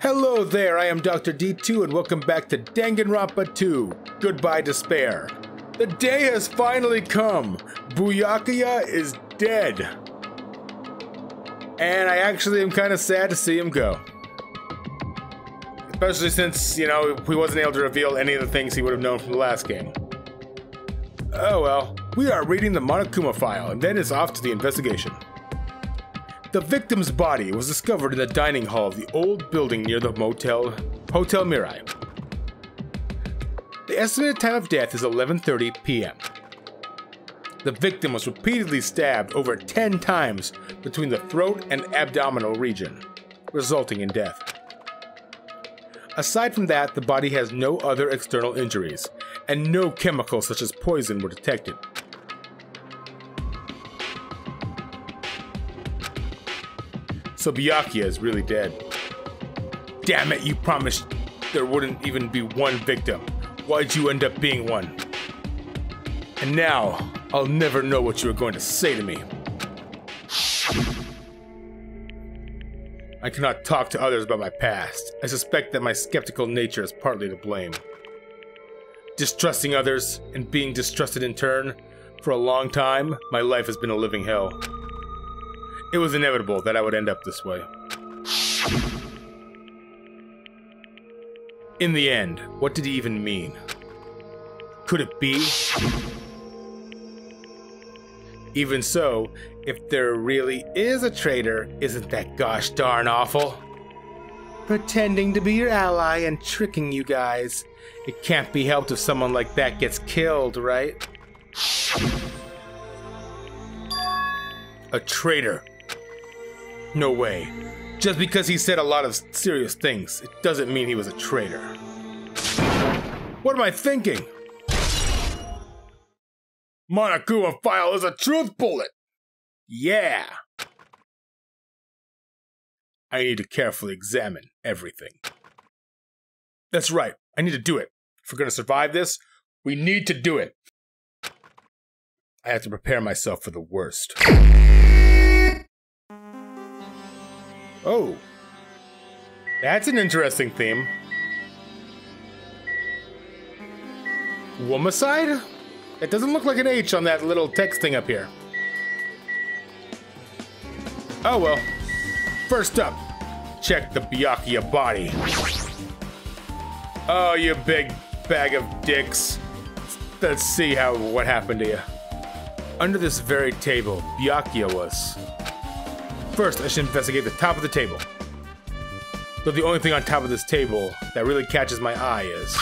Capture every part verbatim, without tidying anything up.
Hello there, I am Doctor D two and welcome back to Danganronpa two, Goodbye Despair. The day has finally come. Byakuya is dead. And I actually am kind of sad to see him go. Especially since, you know, he wasn't able to reveal any of the things he would have known from the last game. Oh well, we are reading the Monokuma file and then it's off to the investigation. The victim's body was discovered in the dining hall of the old building near the motel, Hotel Mirai. The estimated time of death is eleven thirty p m The victim was repeatedly stabbed over ten times between the throat and abdominal region, resulting in death. Aside from that, the body has no other external injuries, and no chemicals such as poison were detected. So Byakuya is really dead. Damn it, you promised there wouldn't even be one victim. Why'd you end up being one? And now, I'll never know what you were going to say to me. I cannot talk to others about my past. I suspect that my skeptical nature is partly to blame. Distrusting others and being distrusted in turn, for a long time, my life has been a living hell. It was inevitable that I would end up this way. In the end, what did he even mean? Could it be? Even so, if there really is a traitor, isn't that gosh darn awful? Pretending to be your ally and tricking you guys. It can't be helped if someone like that gets killed, right? A traitor. No way. Just because he said a lot of serious things, it doesn't mean he was a traitor. What am I thinking? Monokuma file is a truth bullet! Yeah! I need to carefully examine everything. That's right, I need to do it. If we're gonna survive this, we need to do it. I have to prepare myself for the worst. Oh, that's an interesting theme. Womicide? It doesn't look like an H on that little text thing up here. Oh well. First up, check the Byakuya body. Oh, you big bag of dicks. Let's see how what happened to you. Under this very table, Byakuya was. First, I should investigate the top of the table. Though the only thing on top of this table that really catches my eye is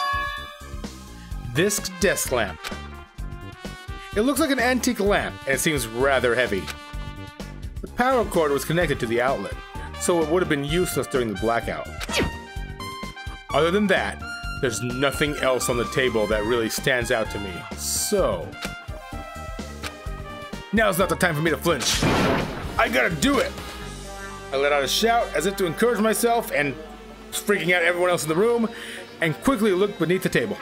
this desk lamp. It looks like an antique lamp, and it seems rather heavy. The power cord was connected to the outlet, so it would have been useless during the blackout. Other than that, there's nothing else on the table that really stands out to me, so... Now's not the time for me to flinch. I gotta do it! I let out a shout as if to encourage myself and freaking out everyone else in the room, and quickly looked beneath the table.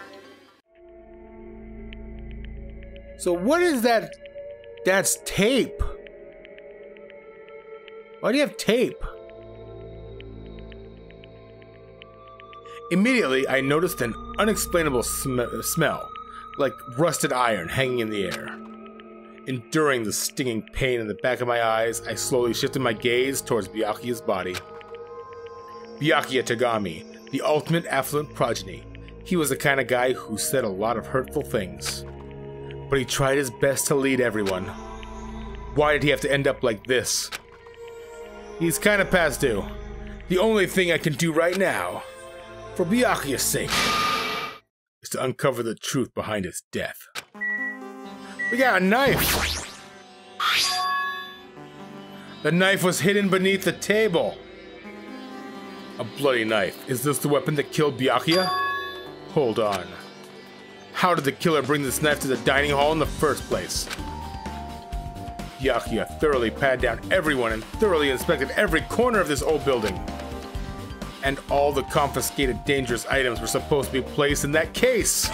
So what is that? That's tape. Why do you have tape? Immediately, I noticed an unexplainable sm smell, like rusted iron hanging in the air. Enduring the stinging pain in the back of my eyes, I slowly shifted my gaze towards Byakuya's body. Byakuya Tagami, the ultimate affluent progeny. He was the kind of guy who said a lot of hurtful things. But he tried his best to lead everyone. Why did he have to end up like this? He's kind of past due. The only thing I can do right now, for Byakuya's sake, is to uncover the truth behind his death. We got a knife! The knife was hidden beneath the table. A bloody knife. Is this the weapon that killed Byakuya? Hold on. How did the killer bring this knife to the dining hall in the first place? Byakuya thoroughly patted down everyone and thoroughly inspected every corner of this old building. And all the confiscated dangerous items were supposed to be placed in that case.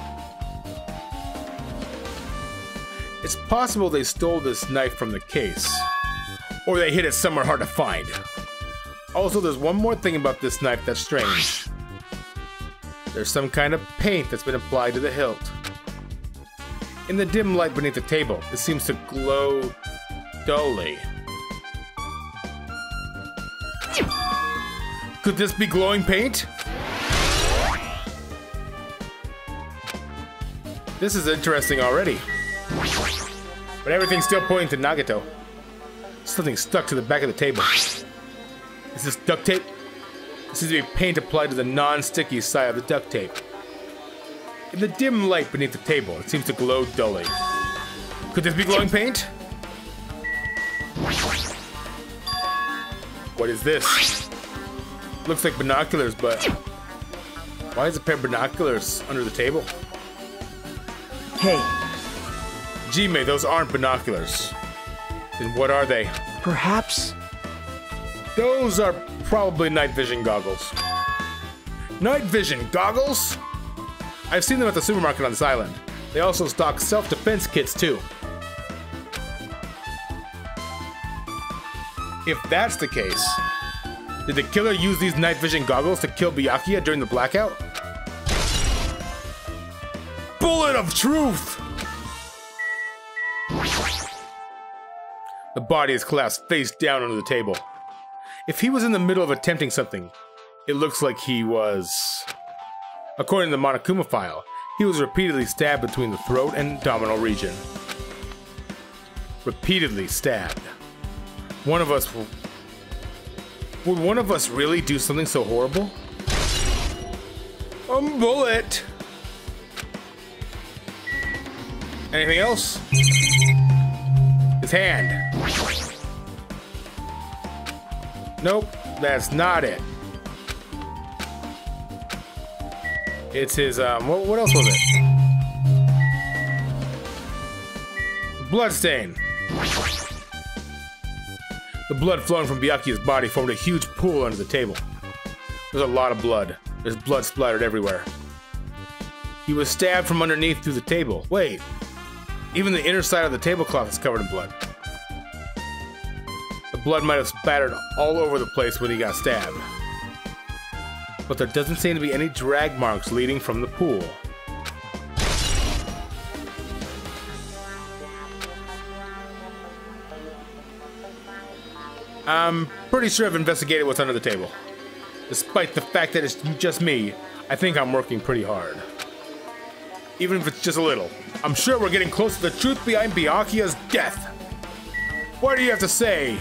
It's possible they stole this knife from the case, or they hid it somewhere hard to find. Also, there's one more thing about this knife that's strange. There's some kind of paint that's been applied to the hilt. In the dim light beneath the table, it seems to glow dully. Could this be glowing paint? This is interesting already. But everything's still pointing to Nagato. Something stuck to the back of the table. Is this duct tape? This seems to be paint applied to the non-sticky side of the duct tape. In the dim light beneath the table, it seems to glow dully. Could this be glowing paint? What is this? Looks like binoculars, but why is a pair of binoculars under the table? Hey. Jime, those aren't binoculars. Then what are they? Perhaps... Those are probably night vision goggles. Night vision goggles? I've seen them at the supermarket on this island. They also stock self-defense kits too. If that's the case, did the killer use these night vision goggles to kill Byakuya during the blackout? Bullet of truth! The body is collapsed face down under the table. If he was in the middle of attempting something, it looks like he was... According to the Monokuma file, he was repeatedly stabbed between the throat and abdominal region. Repeatedly stabbed. One of us will... Would one of us really do something so horrible? A bullet! Anything else? His hand. Nope, that's not it. It's his, um, what, what else was it? Bloodstain. The blood flowing from Byakuya's body formed a huge pool under the table. There's a lot of blood. There's blood splattered everywhere. He was stabbed from underneath through the table. Wait, even the inner side of the tablecloth is covered in blood. The blood might have spattered all over the place when he got stabbed. But there doesn't seem to be any drag marks leading from the pool. I'm pretty sure I've investigated what's under the table. Despite the fact that it's just me, I think I'm working pretty hard. Even if it's just a little. I'm sure we're getting close to the truth behind Byakuya's death. What do you have to say?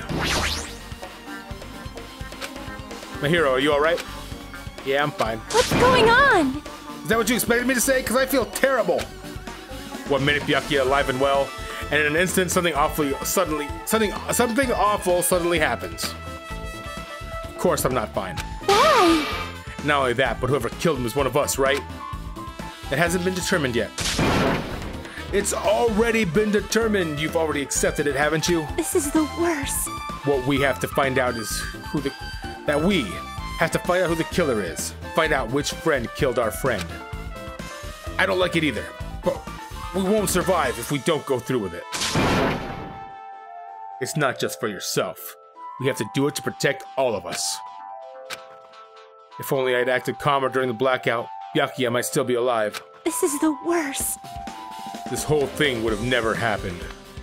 My hero, are you alright? Yeah, I'm fine. What's going on? Is that what you expected me to say? Because I feel terrible. One minute Byakuya alive and well, and in an instant something awfully suddenly something something awful suddenly happens. Of course I'm not fine. Why? Not only that, but whoever killed him is one of us, right? It hasn't been determined yet. It's already been determined. You've already accepted it, haven't you? This is the worst. What we have to find out is who the that we have to find out who the killer is. Find out which friend killed our friend. I don't like it either, but we won't survive if we don't go through with it. It's not just for yourself. We have to do it to protect all of us. If only I'd acted calmer during the blackout, Byakuya might still be alive. This is the worst. This whole thing would have never happened.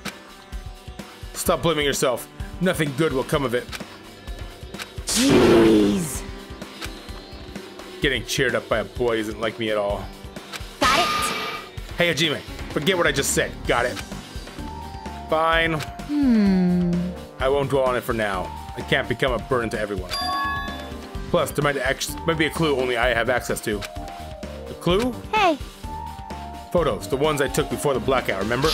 Stop blaming yourself. Nothing good will come of it. Jeez. Getting cheered up by a boy isn't like me at all. Got it? Hey, Hajime, forget what I just said. Got it? Fine. Hmm. I won't dwell on it for now. I can't become a burden to everyone. Plus, there might, actually, might be a clue only I have access to. A clue? Hey. Photos, the ones I took before the blackout, remember?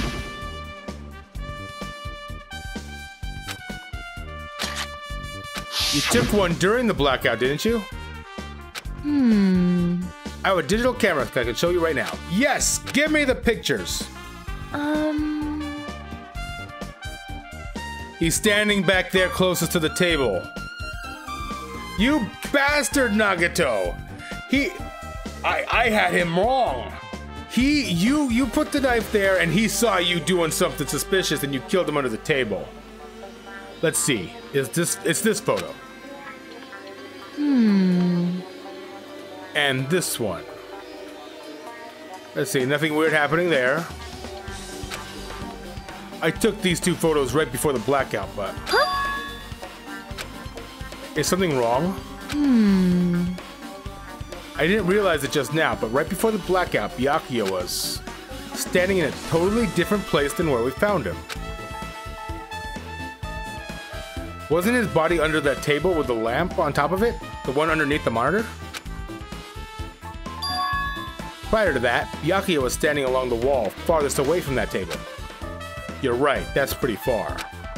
You took one during the blackout, didn't you? Hmm. I have a digital camera that I can show you right now. Yes! Give me the pictures! Um... He's standing back there closest to the table. You bastard, Nagato! He... I, I had him wrong. He, you, you put the knife there and he saw you doing something suspicious and you killed him under the table. Let's see. Is this, it's this photo. And this one. Let's see, nothing weird happening there. I took these two photos right before the blackout, but... Huh? Is something wrong? Hmm. I didn't realize it just now, but right before the blackout, Byakuya was standing in a totally different place than where we found him. Wasn't his body under that table with the lamp on top of it? The one underneath the monitor? Prior to that, Byakuya was standing along the wall, farthest away from that table. You're right, that's pretty far.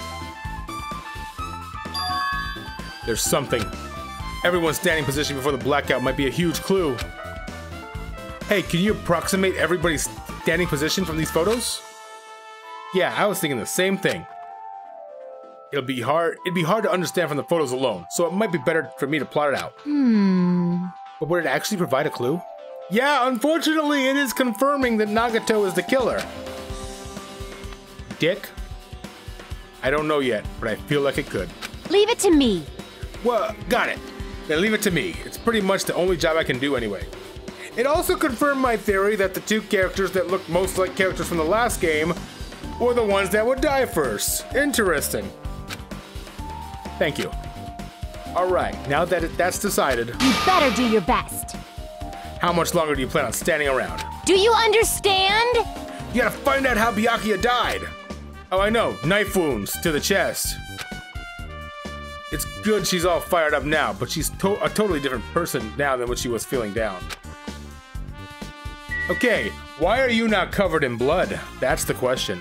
There's something. Everyone's standing position before the blackout might be a huge clue. Hey, can you approximate everybody's standing position from these photos? Yeah, I was thinking the same thing. It'll be hard, it'd be hard to understand from the photos alone, so it might be better for me to plot it out. Hmm. But would it actually provide a clue? Yeah, unfortunately, it is confirming that Nagato is the killer. Dick? I don't know yet, but I feel like it could. Leave it to me. Well, got it. Then leave it to me. It's pretty much the only job I can do anyway. It also confirmed my theory that the two characters that look most like characters from the last game were the ones that would die first. Interesting. Thank you. Alright, now that it, that's decided... You better do your best. How much longer do you plan on standing around? Do you understand? You gotta find out how Byakuya died! Oh, I know. Knife wounds to the chest. It's good she's all fired up now, but she's to a totally different person now than what she was feeling down. Okay, why are you not covered in blood? That's the question.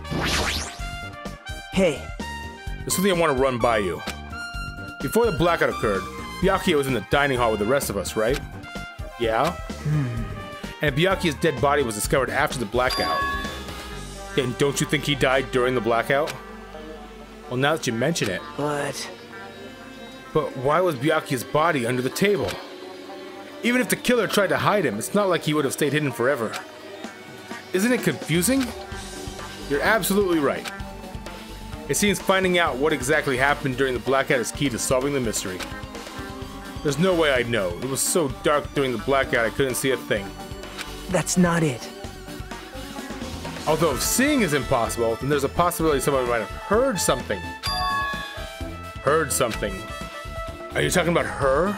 Hey. There's something I want to run by you. Before the blackout occurred, Byakuya was in the dining hall with the rest of us, right? Yeah? Hmm. And Byakuya's dead body was discovered after the blackout. Then don't you think he died during the blackout? Well, now that you mention it. But... But why was Byakuya's body under the table? Even if the killer tried to hide him, it's not like he would have stayed hidden forever. Isn't it confusing? You're absolutely right. It seems finding out what exactly happened during the blackout is key to solving the mystery. There's no way I'd know. It was so dark during the blackout I couldn't see a thing. that's not it. Although if seeing is impossible, then there's a possibility someone might have heard something. Heard something. Are you talking about her?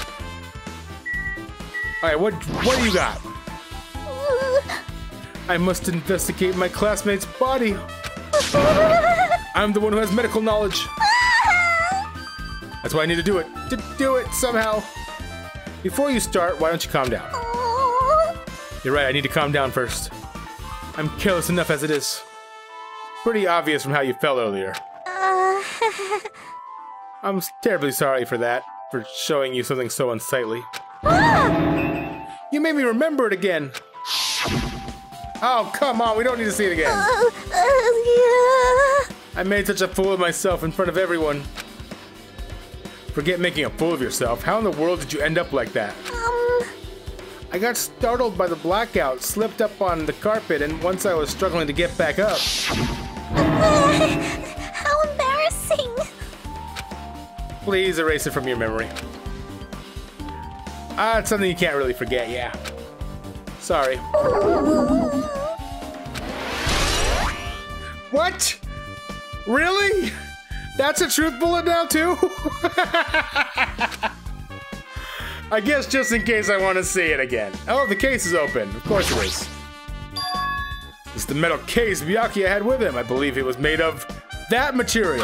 Alright, what what do you got? I must investigate my classmate's body. I'm the one who has medical knowledge. That's why I need to do it. To do it somehow. Before you start, why don't you calm down? You're right, I need to calm down first. I'm careless enough as it is. Pretty obvious from how you felt earlier. I'm terribly sorry for that, for showing you something so unsightly. You made me remember it again. Oh, come on, we don't need to see it again. I made such a fool of myself in front of everyone. Forget making a fool of yourself. How in the world did you end up like that? Um... I got startled by the blackout, slipped up on the carpet, and once I was struggling to get back up. How embarrassing. Please erase it from your memory. Ah, it's something you can't really forget, yeah. Sorry. What? Really? That's a truth bullet now, too? I guess just in case I want to see it again. Oh, the case is open. Of course it is. It's the metal case Byakuya had with him. I believe it was made of that material.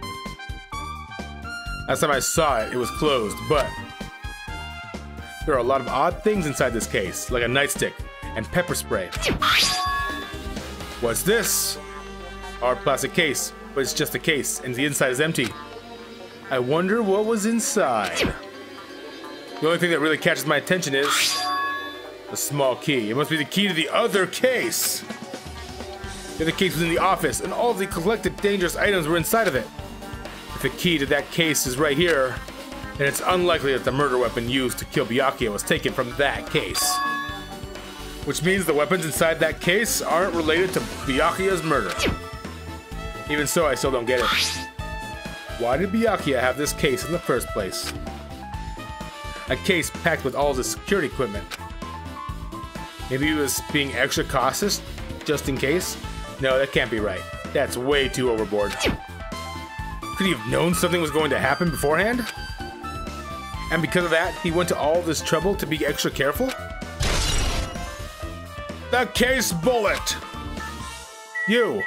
Last time I saw it, it was closed, but there are a lot of odd things inside this case, like a nightstick and pepper spray. What's this? Our plastic case, but it's just a case, and the inside is empty. I wonder what was inside. The only thing that really catches my attention is the small key. It must be the key to the other case. The other case was in the office, and all of the collected dangerous items were inside of it. If the key to that case is right here, then it's unlikely that the murder weapon used to kill Byakuya was taken from that case. Which means the weapons inside that case aren't related to Byakuya's murder. Even so, I still don't get it. Why did Byakuya have this case in the first place? a case packed with all the security equipment. Maybe he was being extra cautious, just in case? No, that can't be right. That's way too overboard. Could he have known something was going to happen beforehand? And because of that, he went to all this trouble to be extra careful? The case bullet! You!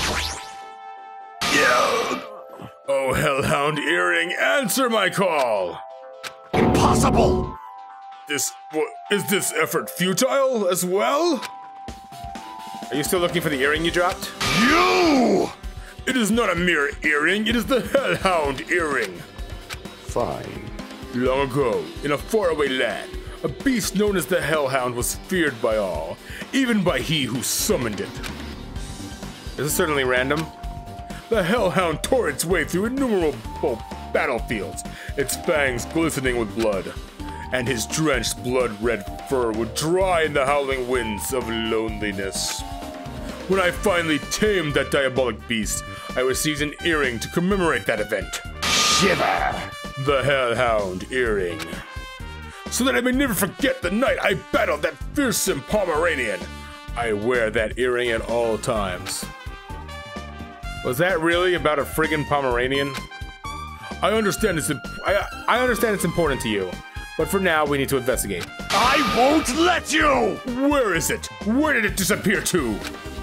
Yeah. Oh, Hellhound Earring, answer my call! Impossible! This, what, is this effort futile as well? Are you still looking for the earring you dropped? You! It is not a mere earring, it is the Hellhound Earring. Fine. Long ago, in a faraway land, a beast known as the Hellhound was feared by all, even by he who summoned it. This is certainly random. The Hellhound tore its way through innumerable battlefields, its fangs glistening with blood, and his drenched blood-red fur would dry in the howling winds of loneliness. When I finally tamed that diabolic beast, I received an earring to commemorate that event. Shiver! The Hellhound Earring. So that I may never forget the night I battled that fearsome Pomeranian. I wear that earring at all times. Was that really about a friggin' Pomeranian? I understand it's imp- I, I understand it's important to you, but for now we need to investigate. I won't let you! Where is it? Where did it disappear to?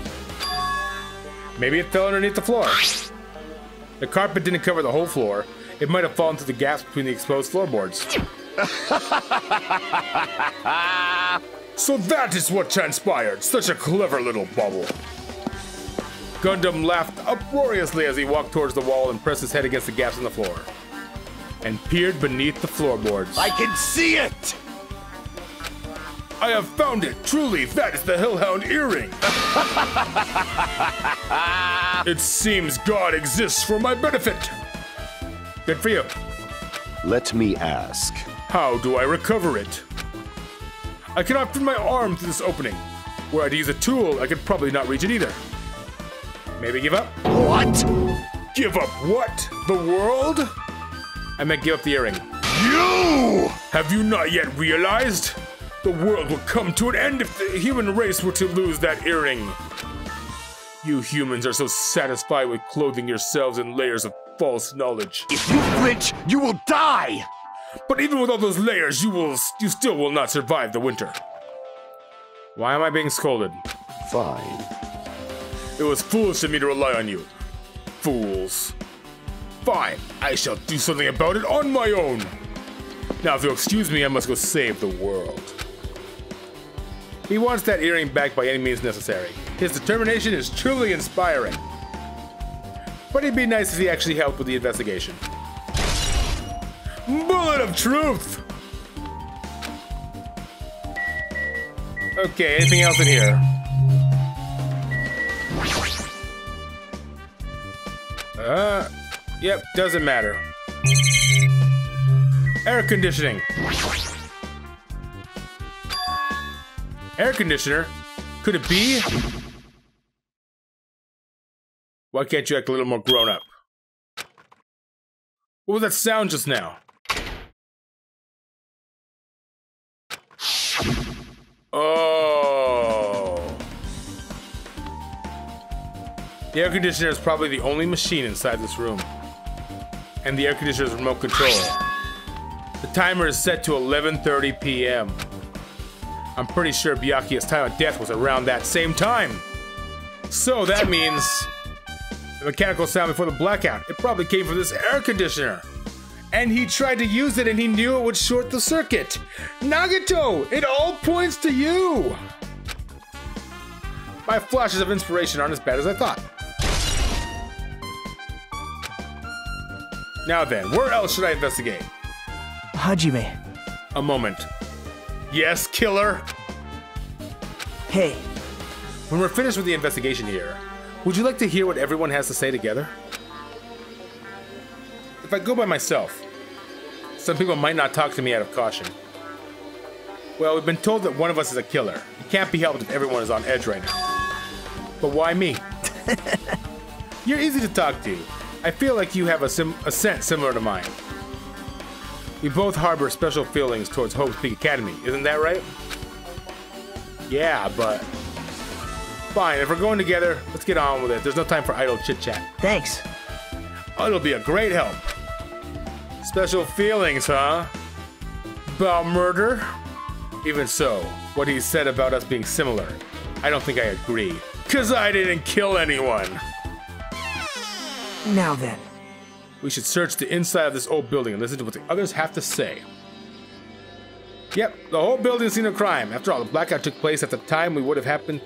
Maybe it fell underneath the floor. The carpet didn't cover the whole floor. It might have fallen through the gaps between the exposed floorboards. So that is what transpired. Such a clever little bubble. Gundam laughed uproariously as he walked towards the wall and pressed his head against the gaps in the floor, and peered beneath the floorboards. I can see it! I have found it! Truly, that is the Hellhound Earring! It seems God exists for my benefit! Good for you. Let me ask. How do I recover it? I cannot fit my arm through this opening. Were I to use a tool, I could probably not reach it either. Maybe give up? What? Give up what? The world? I meant give up the earring. You! Have you not yet realized? The world will come to an end if the human race were to lose that earring. You humans are so satisfied with clothing yourselves in layers of false knowledge. If you flinch, you will die! But even with all those layers, you will, you still will not survive the winter. Why am I being scolded? Fine. It was foolish of me to rely on you. Fools. Fine, I shall do something about it on my own. Now, if you'll excuse me, I must go save the world. He wants that earring back by any means necessary. His determination is truly inspiring. But it'd be nice if he actually helped with the investigation. Bullet of truth! Okay, anything else in here? Uh, yep, doesn't matter. Air conditioning. Air conditioner? Could it be? Why can't you act a little more grown up? What was that sound just now? Oh. The air conditioner is probably the only machine inside this room. And the air conditioner's remote control. The timer is set to eleven thirty p m I'm pretty sure Byakuya's time of death was around that same time. So that means the mechanical sound before the blackout, it probably came from this air conditioner. And he tried to use it and he knew it would short the circuit. Nagato, it all points to you. My flashes of inspiration aren't as bad as I thought. Now then, where else should I investigate? Hajime. A moment. Yes, killer? Hey. When we're finished with the investigation here, would you like to hear what everyone has to say together? If I go by myself, some people might not talk to me out of caution. Well, we've been told that one of us is a killer. It can't be helped if everyone is on edge right now. But why me? You're easy to talk to. I feel like you have a, sim a scent similar to mine. We both harbor special feelings towards Hope's Peak Academy, isn't that right? Yeah, but... Fine, if we're going together, let's get on with it. There's no time for idle chit-chat. Thanks. Oh, it'll be a great help. Special feelings, huh? About murder? Even so, what he said about us being similar, I don't think I agree. Cause I didn't kill anyone! Now then. We should search the inside of this old building and listen to what the others have to say. Yep, the whole building is a scene of crime. After all, the blackout took place at the time we would have happened...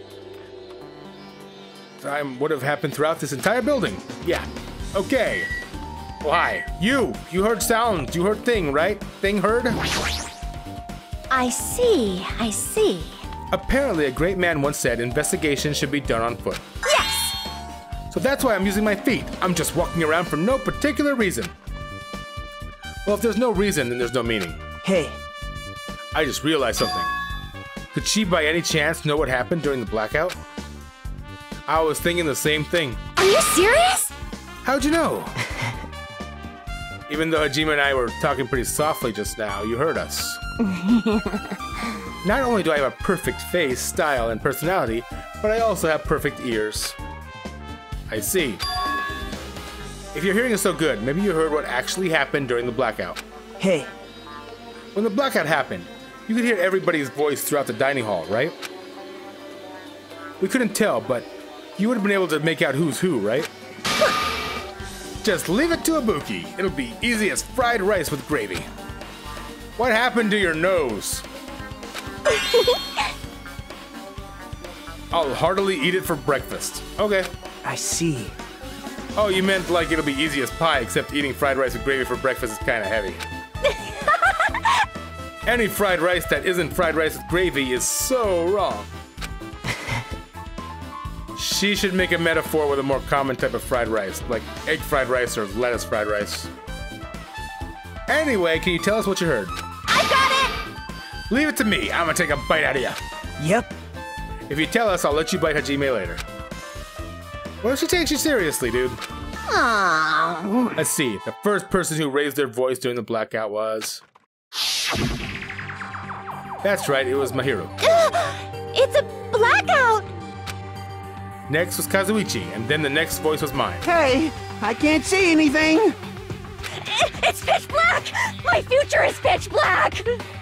Time would have happened throughout this entire building. Yeah. Okay. Why? You! You heard sounds. You heard thing, right? Thing heard? I see, I see. Apparently, a great man once said investigation should be done on foot. Yes! So that's why I'm using my feet. I'm just walking around for no particular reason. Well, if there's no reason, then there's no meaning. Hey. I just realized something. Could she by any chance know what happened during the blackout? I was thinking the same thing. Are you serious? How'd you know? Even though Hajime and I were talking pretty softly just now, you heard us. Not only do I have a perfect face, style, and personality, but I also have perfect ears. I see. If your hearing is so good, maybe you heard what actually happened during the blackout. Hey. When the blackout happened, you could hear everybody's voice throughout the dining hall, right? We couldn't tell, but you would have been able to make out who's who, right? Just leave it to Ibuki. It'll be easy as fried rice with gravy. What happened to your nose? I'll heartily eat it for breakfast. Okay. I see. Oh, you meant like it'll be easy as pie, except eating fried rice with gravy for breakfast is kind of heavy. Any fried rice that isn't fried rice with gravy is so wrong. She should make a metaphor with a more common type of fried rice, like egg fried rice or lettuce fried rice. Anyway, can you tell us what you heard? I got it! Leave it to me. I'm gonna take a bite out of you. Yep. If you tell us, I'll let you bite Hajime later. What if she takes you seriously, dude? Aww. Let's see. The first person who raised their voice during the blackout was... That's right, it was Mahiru. It's a blackout! Next was Kazuichi, and then the next voice was mine. Hey, I can't see anything. It's pitch black! My future is pitch black!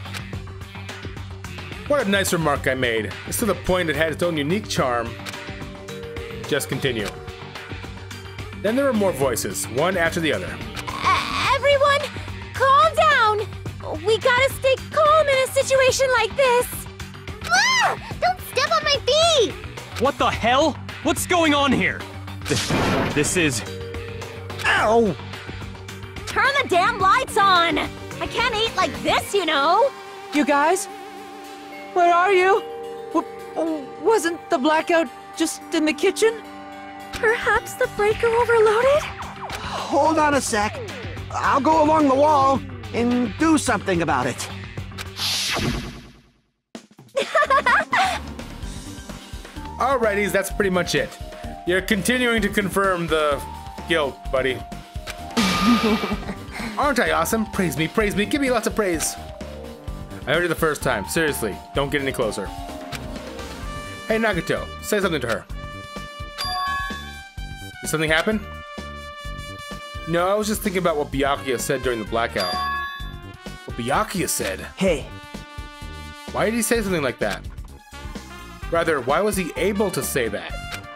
What a nice remark I made. It's to the point it had its own unique charm. Just continue. Then there were more voices, one after the other. Uh, everyone, calm down! We gotta stay calm in a situation like this! Ah! Don't step on my feet! What the hell? What's going on here? This, this is... Ow! Turn the damn lights on! I can't eat like this, you know! You guys? Where are you? W wasn't the blackout just in the kitchen? Perhaps the breaker overloaded? Hold on a sec. I'll go along the wall and do something about it. Alrighties, that's pretty much it. You're continuing to confirm the guilt, buddy. Aren't I awesome? Praise me, praise me, give me lots of praise. I heard it the first time. Seriously, don't get any closer. Hey, Nagato, say something to her. Did something happen? No, I was just thinking about what Byakuya said during the blackout. What Byakuya said? Hey. Why did he say something like that? Rather, why was he able to say that?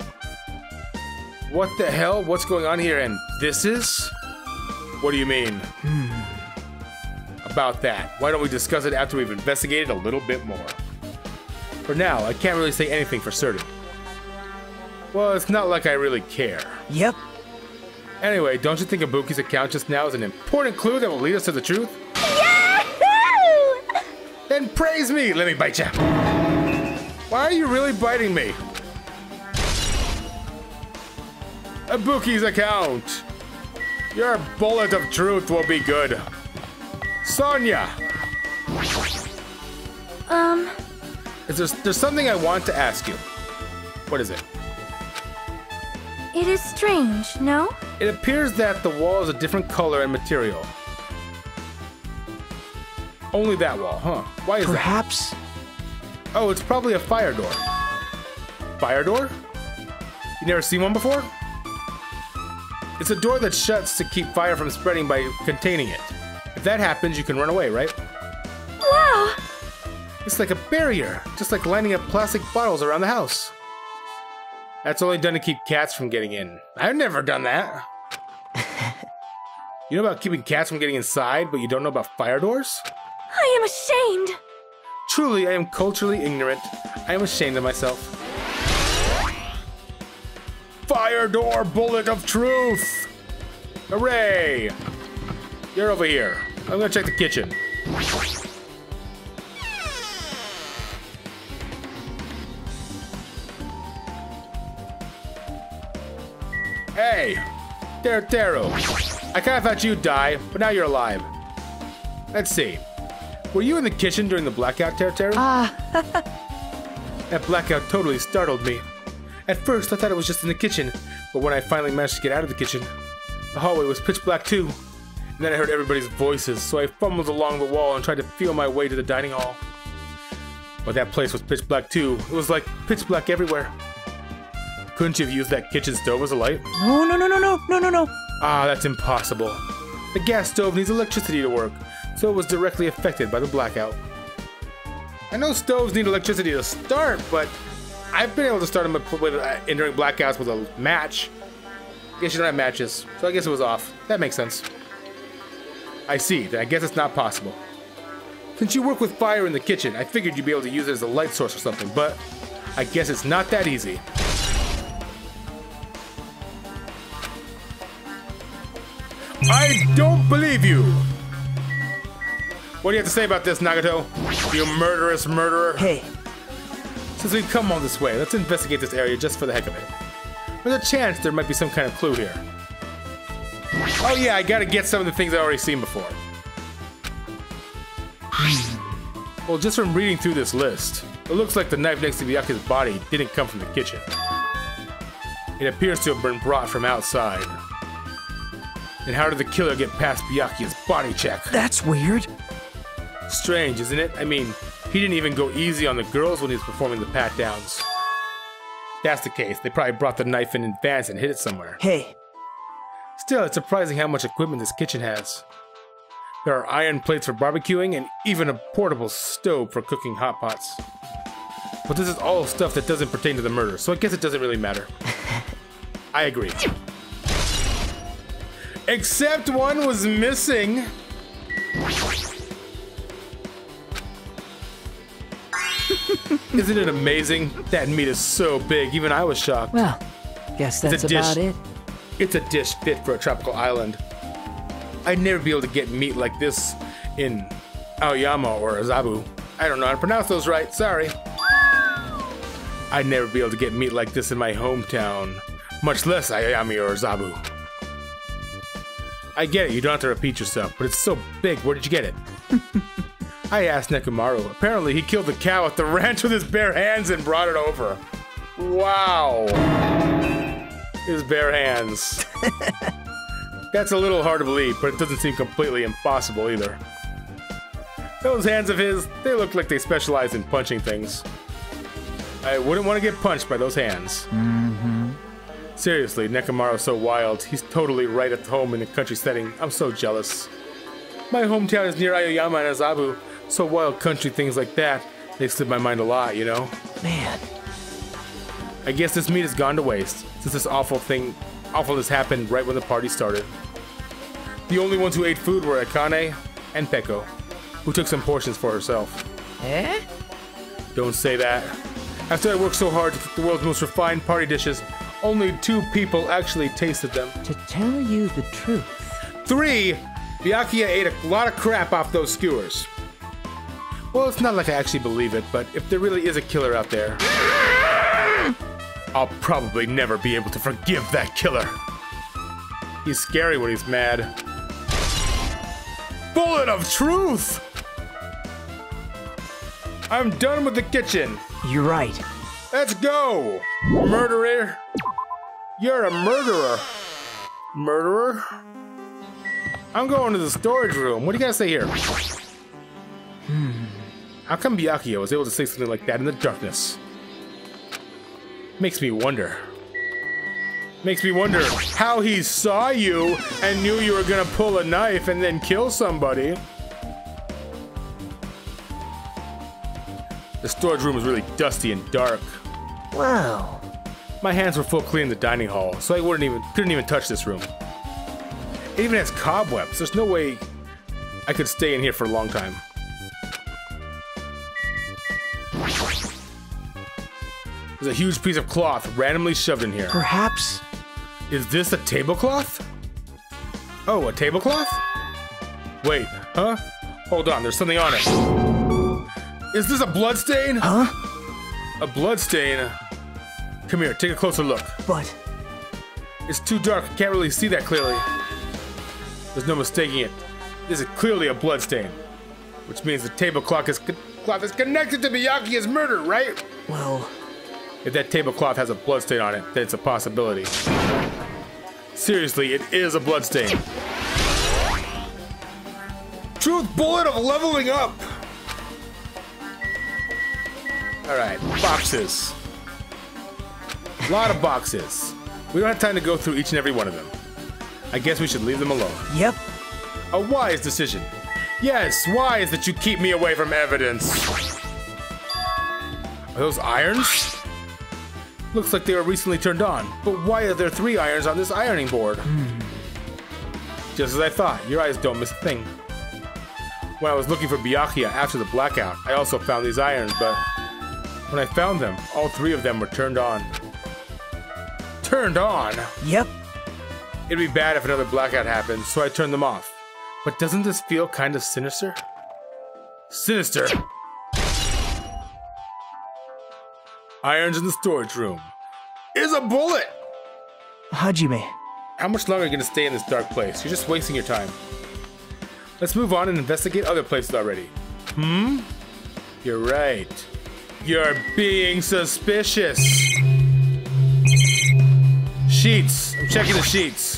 What the hell? What's going on here? And this is? What do you mean? Hmm. About that. Why don't we discuss it after we've investigated a little bit more? For now, I can't really say anything for certain. Well, it's not like I really care. Yep. Anyway, don't you think Ibuki's account just now is an important clue that will lead us to the truth? Yahoo! Then praise me! Let me bite you. Why are you really biting me? Ibuki's account. Your bullet of truth will be good. Sonia! Um... Is there, there's something I want to ask you. What is it? It is strange, no? It appears that the wall is a different color and material. Only that wall, huh? Why is Perhaps. that? Oh, it's probably a fire door. Fire door? You never seen one before? It's a door that shuts to keep fire from spreading by containing it. If that happens, you can run away, right? Wow! It's like a barrier, just like lining up plastic bottles around the house. That's only done to keep cats from getting in. I've never done that. You know about keeping cats from getting inside, but you don't know about fire doors? I am ashamed. Truly, I am culturally ignorant. I am ashamed of myself. Fire door bullet of truth! Hooray! You're over here. I'm gonna check the kitchen. Hey! DoctorDtwo! I kinda thought you'd die, but now you're alive. Let's see. Were you in the kitchen during the blackout, DoctorDtwo? Ah, That blackout totally startled me. At first, I thought it was just in the kitchen, but when I finally managed to get out of the kitchen, the hallway was pitch black too. And then I heard everybody's voices, so I fumbled along the wall and tried to feel my way to the dining hall. But that place was pitch black too. It was like pitch black everywhere. Couldn't you have used that kitchen stove as a light? no, no, no, no, no, no, no, no. Ah, that's impossible. The gas stove needs electricity to work, so it was directly affected by the blackout. I know stoves need electricity to start, but I've been able to start them with, with, uh, during blackouts with a match. I guess you don't have matches, so I guess it was off. That makes sense. I see, then I guess it's not possible. Since you work with fire in the kitchen, I figured you'd be able to use it as a light source or something, but I guess it's not that easy. I don't believe you! What do you have to say about this, Nagato? You murderous murderer? Hey, Since we've come all this way, let's investigate this area just for the heck of it. There's a chance there might be some kind of clue here. Oh yeah, I gotta get some of the things I've already seen before. Well, just from reading through this list, it looks like the knife next to Byakuya's body didn't come from the kitchen. It appears to have been brought from outside. And how did the killer get past Byakuya's body check? That's weird. Strange, isn't it? I mean, he didn't even go easy on the girls when he was performing the pat-downs. If that's the case, they probably brought the knife in advance and hid it somewhere. Hey, Still, it's surprising how much equipment this kitchen has. There are iron plates for barbecuing and even a portable stove for cooking hot pots. But this is all stuff that doesn't pertain to the murder, so I guess it doesn't really matter. I agree. Except one was missing. Isn't it amazing? That meat is so big, even I was shocked. well, guess that's a dish. about it. It's a dish fit for a tropical island. I'd never be able to get meat like this in Aoyama or Azabu. I don't know how to pronounce those right, sorry. I'd never be able to get meat like this in my hometown, much less Aoyama or Azabu. I get it, you don't have to repeat yourself, but it's so big, where did you get it? I asked Nekomaru. Apparently he killed the cow at the ranch with his bare hands and brought it over. Wow. His bare hands. That's a little hard to believe, but it doesn't seem completely impossible either. Those hands of his, they look like they specialize in punching things. I wouldn't want to get punched by those hands. Mm-hmm. Seriously, Nekomaru's so wild. He's totally right at home in a country setting. I'm so jealous. My hometown is near Aoyama and Azabu, so wild country things like that, they slip my mind a lot, you know? Man, I guess this meat has gone to waste, since this awful thing, awfulness happened right when the party started. The only ones who ate food were Akane and Peko, who took some portions for herself. eh? Don't say that. After I worked so hard to cook the world's most refined party dishes, only two people actually tasted them. To tell you the truth. Three! Byakuya ate a lot of crap off those skewers. Well, it's not like I actually believe it, but if there really is a killer out there, I'll probably never be able to forgive that killer. He's scary when he's mad. Bullet of truth! I'm done with the kitchen. you're right. Let's go! Murderer! You're a murderer! Murderer? I'm going to the storage room. What do you gotta say here? Hmm. How come Byakuya was able to say something like that in the darkness? Makes me wonder. Makes me wonder how he saw you and knew you were gonna pull a knife and then kill somebody. The storage room was really dusty and dark. Wow. My hands were full cleaning the dining hall, so I wouldn't even couldn't even touch this room. It even has cobwebs. There's no way I could stay in here for a long time. There's a huge piece of cloth randomly shoved in here. Perhaps. Is this a tablecloth? Oh, a tablecloth? Wait, huh? Hold on, there's something on it. Is this a bloodstain? Huh? A bloodstain? Come here, take a closer look. But... It's too dark, I can't really see that clearly. There's no mistaking it. This is clearly a bloodstain. Which means the tablecloth is, cloth is connected to Byakuya's murder, right? well... If that tablecloth has a bloodstain on it, then it's a possibility. Seriously, it is a bloodstain. Truth bullet of leveling up! Alright, boxes. A lot of boxes. We don't have time to go through each and every one of them. I guess we should leave them alone. Yep. A wise decision. Yes, wise that you keep me away from evidence. Are those irons? Looks like they were recently turned on, but why are there three irons on this ironing board? Hmm. Just as I thought, your eyes don't miss a thing. When I was looking for Byakuya after the blackout, I also found these irons, but when I found them, all three of them were turned on. Turned on? Yep. It'd be bad if another blackout happened, so I turned them off. But doesn't this feel kind of sinister? Sinister? Irons in the storage room. Is a bullet! Hajime. How much longer are you gonna stay in this dark place? You're just wasting your time. Let's move on and investigate other places already. Hmm? You're right. You're being suspicious. Sheets. I'm checking the sheets.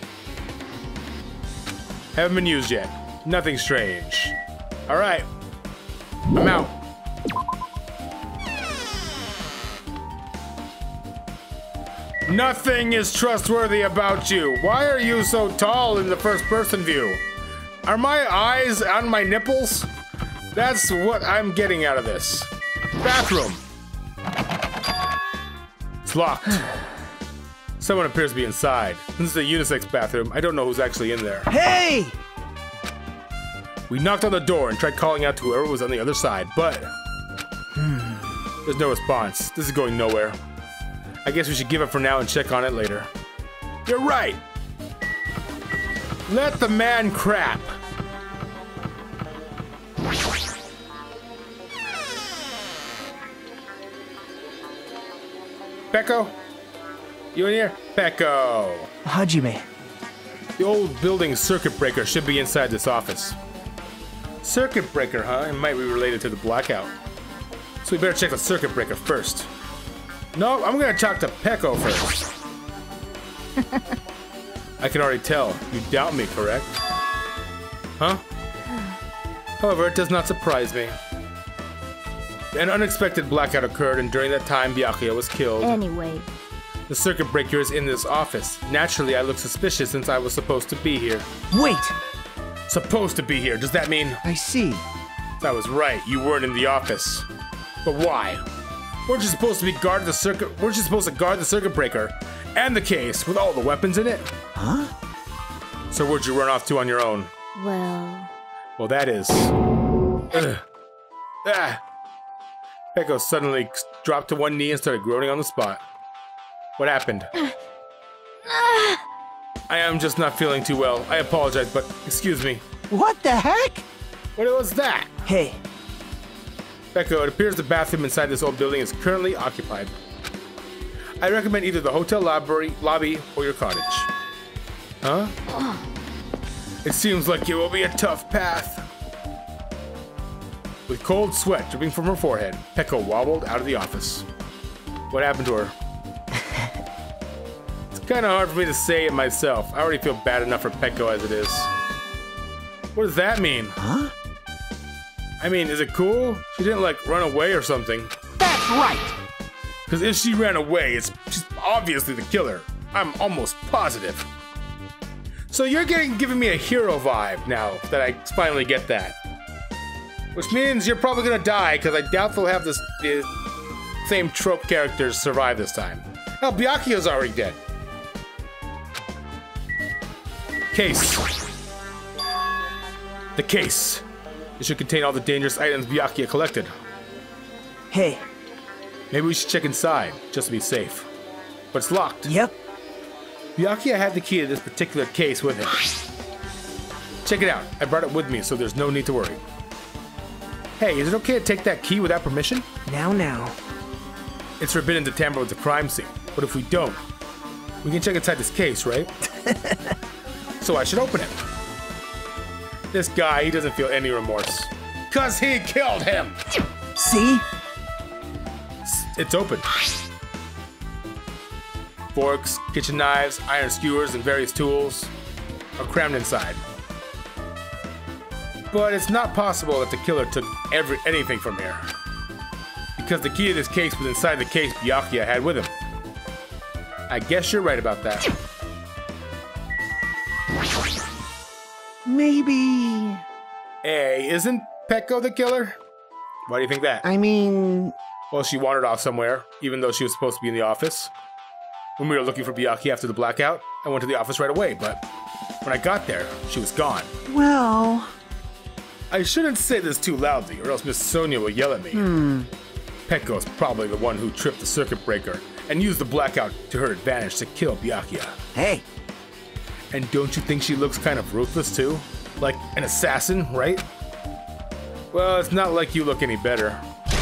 Haven't been used yet. Nothing strange. Alright. I'm out. Nothing is trustworthy about you. Why are you so tall in the first person view? Are my eyes on my nipples? That's what I'm getting out of this. Bathroom. It's locked. Someone appears to be inside. This is a unisex bathroom. I don't know who's actually in there. Hey! We knocked on the door and tried calling out to whoever was on the other side, but there's no response. This is going nowhere. I guess we should give up for now and check on it later. You're right! Let the man crap! Peko? You in here? Peko! Hajime. The old building circuit breaker should be inside this office. Circuit breaker, huh? It might be related to the blackout. So we better check the circuit breaker first. No, I'm gonna talk to Peko first. I can already tell. You doubt me, correct? Huh? However, it does not surprise me. An unexpected blackout occurred, and during that time, Byakuya was killed. Anyway. The circuit breaker is in this office. Naturally, I look suspicious since I was supposed to be here. Wait! Supposed to be here. Does that mean? I see. I was right. You weren't in the office. But why? Weren't you supposed to be guarding the circuit? Weren't you supposed to guard the circuit breaker and the case with all the weapons in it? Huh? So where'd you run off to on your own? Well... Well, that is... Ugh. Ah! Peko suddenly dropped to one knee and started groaning on the spot. What happened? I am just not feeling too well. I apologize, but excuse me. What the heck? What was that? Hey. Peko, it appears the bathroom inside this old building is currently occupied. I recommend either the hotel lobby, lobby or your cottage. Huh? It seems like it will be a tough path. With cold sweat dripping from her forehead, Peko wobbled out of the office. What happened to her? It's kind of hard for me to say it myself. I already feel bad enough for Peko as it is. What does that mean? Huh? I mean, is it cool? She didn't like run away or something. That's right. Because if she ran away, it's she's obviously the killer. I'm almost positive. So you're getting giving me a hero vibe now that I finally get that. Which means you're probably gonna die, because I doubt they'll have this, the same trope characters survive this time. Hell, Byakuya's already dead. Case. The case. It should contain all the dangerous items Byakuya collected. Hey. Maybe we should check inside, just to be safe. But it's locked. Yep. Byakuya had the key to this particular case with him. Check it out. I brought it with me, so there's no need to worry. Hey, is it okay to take that key without permission? Now, now. It's forbidden to tamper with the crime scene, but if we don't, we can check inside this case, right? So I should open it. This guy, he doesn't feel any remorse. Cause he killed him! See? It's open. Forks, kitchen knives, iron skewers, and various tools are crammed inside. But it's not possible that the killer took every anything from here, because the key to this case was inside the case Byakuya had with him. I guess you're right about that. Maybe... Hey, isn't Peko the killer? Why do you think that? I mean... Well, she wandered off somewhere, even though she was supposed to be in the office. When we were looking for Byakuya after the blackout, I went to the office right away, but when I got there, she was gone. Well... I shouldn't say this too loudly, or else Miss Sonia will yell at me. Hmm. Pekko's probably the one who tripped the circuit breaker and used the blackout to her advantage to kill Byakuya. Hey. And don't you think she looks kind of ruthless too? Like an assassin, right? Well, it's not like you look any better.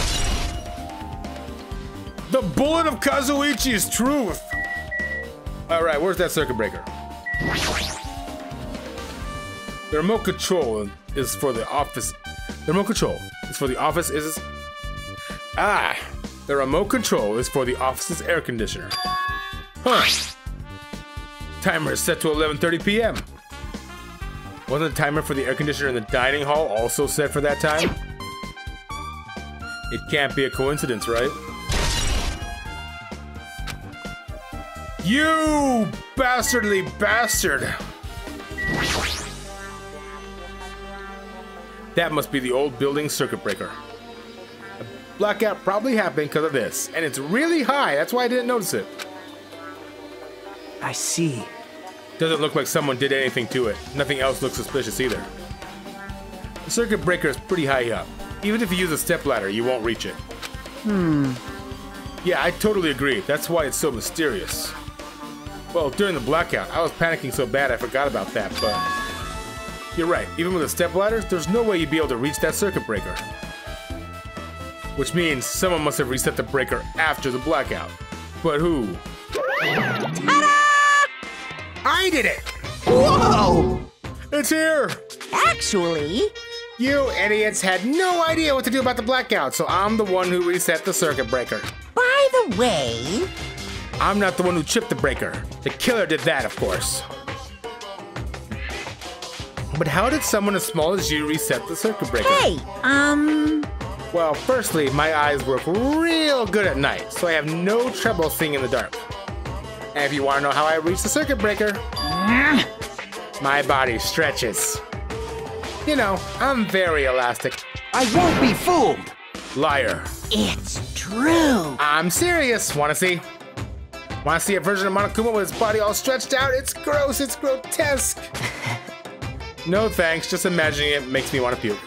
The bullet of Kazuichi's truth! Alright, where's that circuit breaker? The remote control is for the office. The remote control is for the office is... Ah! The remote control is for the office's air conditioner. Huh. Timer is set to eleven thirty p m Wasn't the timer for the air conditioner in the dining hall also set for that time? It can't be a coincidence, right? You bastardly bastard! That must be the old building circuit breaker. A blackout probably happened because of this, and it's really high, that's why I didn't notice it. I see. Doesn't look like someone did anything to it. Nothing else looks suspicious either. The circuit breaker is pretty high up. Even if you use a stepladder, you won't reach it. Hmm. Yeah, I totally agree. That's why it's so mysterious. Well, during the blackout, I was panicking so bad I forgot about that, but... You're right, even with a stepladder, there's no way you'd be able to reach that circuit breaker. Which means someone must have reset the breaker after the blackout. But who? Ta-da! I did it! Whoa! It's here! Actually... You idiots had no idea what to do about the blackout, so I'm the one who reset the circuit breaker. By the way... I'm not the one who chipped the breaker. The killer did that, of course. But how did someone as small as you reset the circuit breaker? Hey, um... Well, firstly, my eyes work real good at night, so I have no trouble seeing in the dark. And if you want to know how I reach the circuit breaker, my body stretches. You know, I'm very elastic. I won't be fooled! Liar. It's true. I'm serious. Want to see? Want to see a version of Monokuma with his body all stretched out? It's gross. It's grotesque. No thanks. Just imagining it makes me want to puke.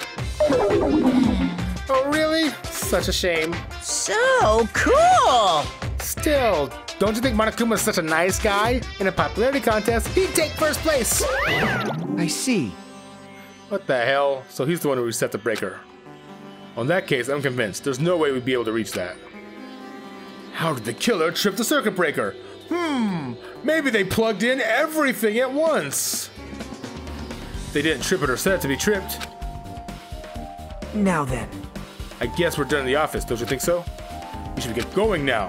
Oh, really? Such a shame. So cool. Still, don't you think Monokuma is such a nice guy? In a popularity contest, he'd take first place. I see. What the hell? So he's the one who reset the breaker. On that case, I'm convinced. There's no way we'd be able to reach that. How did the killer trip the circuit breaker? Hmm, maybe they plugged in everything at once. They didn't trip it or set it to be tripped. Now then. I guess we're done in the office, don't you think so? We should get going now.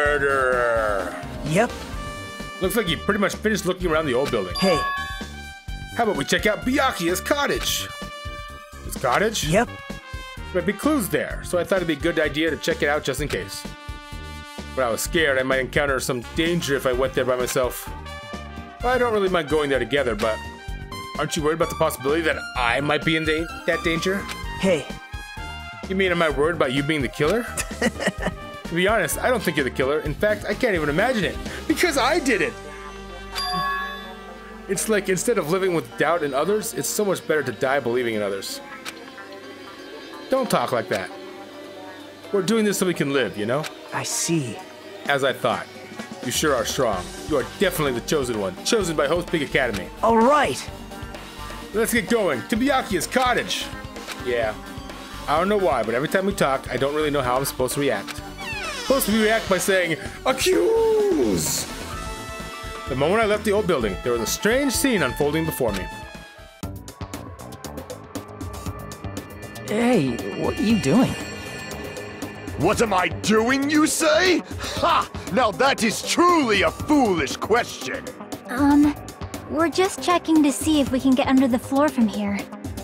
Murderer. Yep. Looks like you pretty much finished looking around the old building. Hey. How about we check out Byakuya's cottage? His cottage? Yep. There might be clues there, so I thought it'd be a good idea to check it out just in case. But I was scared I might encounter some danger if I went there by myself. Well, I don't really mind going there together, but aren't you worried about the possibility that I might be in da that danger? Hey. You mean am I worried about you being the killer? To be honest, I don't think you're the killer. In fact, I can't even imagine it, because I did it! It's like instead of living with doubt in others, it's so much better to die believing in others. Don't talk like that. We're doing this so we can live, you know? I see. As I thought. You sure are strong. You are definitely the chosen one, chosen by Host Peak Academy. All right. Let's get going. To Byakuya's cottage. Yeah. I don't know why, but every time we talk, I don't really know how I'm supposed to react. Supposed to react by saying, accuse! The moment I left the old building, there was a strange scene unfolding before me. Hey, what are you doing? What am I doing, you say? Ha! Now that is truly a foolish question. Um, we're just checking to see if we can get under the floor from here.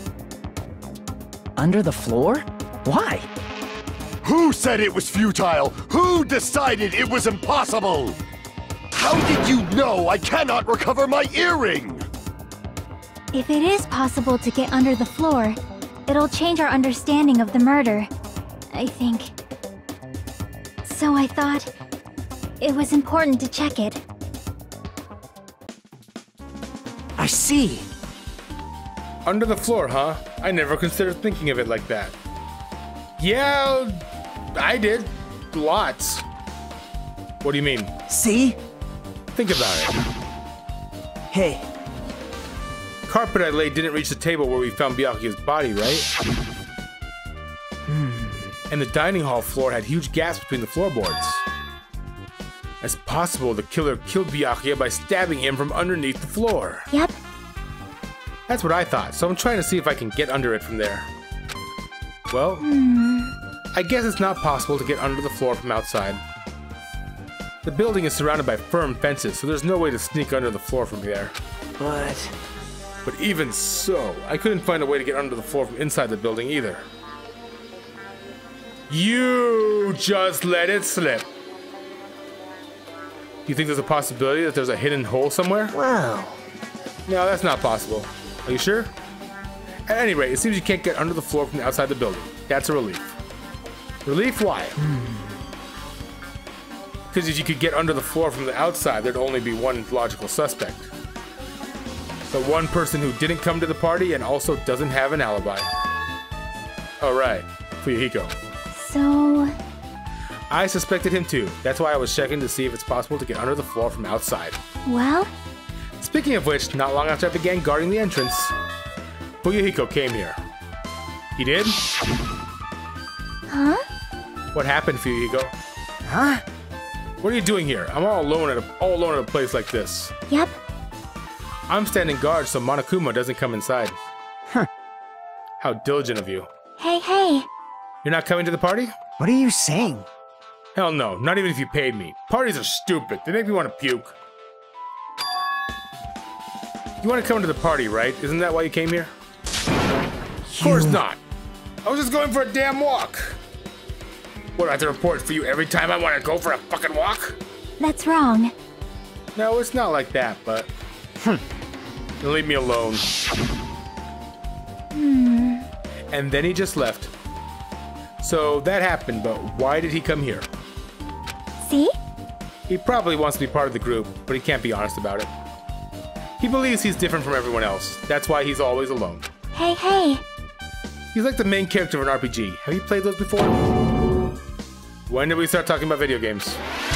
Under the floor? Why? Who said it was futile? Who decided it was impossible? How did you know I cannot recover my earring? If it is possible to get under the floor, it'll change our understanding of the murder, I think. So I thought it was important to check it. I see. Under the floor, huh? I never considered thinking of it like that. Yeah, I did. Lots. What do you mean? See? Think about it. Hey. Carpet I laid didn't reach the table where we found Byakuya's body, right? Hmm. And the dining hall floor had huge gaps between the floorboards. It's possible the killer killed Byakuya by stabbing him from underneath the floor. Yep. That's what I thought, so I'm trying to see if I can get under it from there. Well, Hmm. I guess it's not possible to get under the floor from outside. The building is surrounded by firm fences, so there's no way to sneak under the floor from there. But... But even so, I couldn't find a way to get under the floor from inside the building either. You just let it slip. Do you think there's a possibility that there's a hidden hole somewhere? Well... No, that's not possible. Are you sure? At any rate, it seems you can't get under the floor from outside the building. That's a relief. Relief? Why? Because if you could get under the floor from the outside, there'd only be one logical suspect. The one person who didn't come to the party and also doesn't have an alibi. Alright, Fuyuhiko. So... I suspected him too. That's why I was checking to see if it's possible to get under the floor from outside. well... Speaking of which, not long after I began guarding the entrance, Fuyuhiko came here. He did? Huh? What happened, Fuyuhiko? Huh? What are you doing here? I'm all alone at a, all alone at a place like this. Yep. I'm standing guard so Monokuma doesn't come inside. Huh. How diligent of you. Hey, hey. You're not coming to the party? What are you saying? Hell no, not even if you paid me. Parties are stupid. They make me want to puke. You want to come to the party, right? Isn't that why you came here? Of course not. I was just going for a damn walk. What, I have to report for you every time I want to go for a fucking walk? That's wrong. No, it's not like that, but... Hmm. Then leave me alone. Hmm. And then he just left. So that happened, but why did he come here? See? He probably wants to be part of the group, but he can't be honest about it. He believes he's different from everyone else. That's why he's always alone. Hey, hey. He's like the main character of an R P G. Have you played those before? When did we start talking about video games?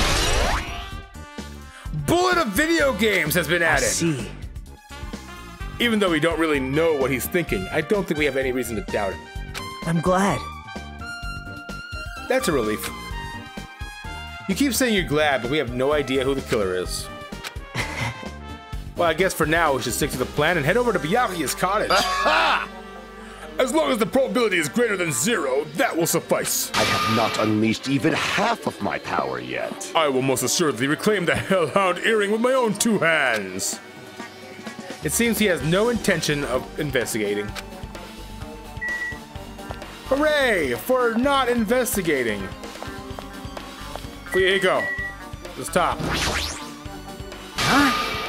Bullet of video games has been I added. see. Even though we don't really know what he's thinking, I don't think we have any reason to doubt it. I'm glad. That's a relief. You keep saying you're glad, but we have no idea who the killer is. Well, I guess for now we should stick to the plan and head over to Byakuya's cottage. Aha! As long as the probability is greater than zero, that will suffice. I have not unleashed even half of my power yet. I will most assuredly reclaim the Hellhound earring with my own two hands. It seems he has no intention of investigating. Hooray for not investigating! Here you go. Let's top. Huh?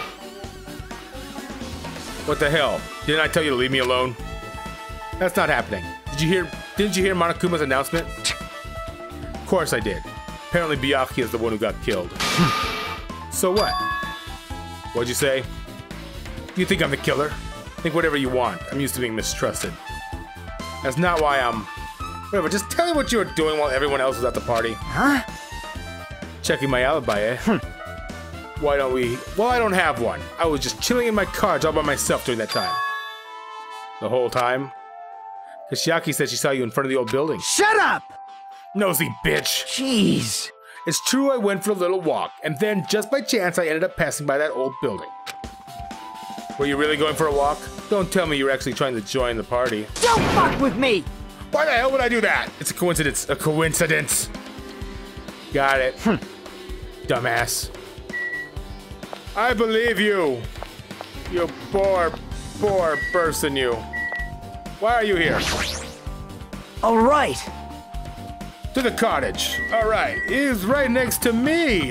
What the hell? Didn't I tell you to leave me alone? That's not happening. Did you hear? Didn't you hear Monokuma's announcement? Of course I did. Apparently Byakuya is the one who got killed. So what? What'd you say? You think I'm the killer? Think whatever you want. I'm used to being mistrusted. That's not why I'm... Whatever, just tell me what you were doing while everyone else was at the party. Huh? Checking my alibi, eh? Why don't we... Well, I don't have one. I was just chilling in my car all by myself during that time. The whole time? Kashiaki said she saw you in front of the old building. Shut up! Nosy bitch! Jeez. It's true I went for a little walk, and then, just by chance, I ended up passing by that old building. Were you really going for a walk? Don't tell me you were actually trying to join the party. Don't fuck with me! Why the hell would I do that? It's a coincidence. A coincidence. Got it. Hmm. Dumbass. I believe you. You poor, poor person, you. Why are you here? All right. To the cottage. All right. He's right next to me.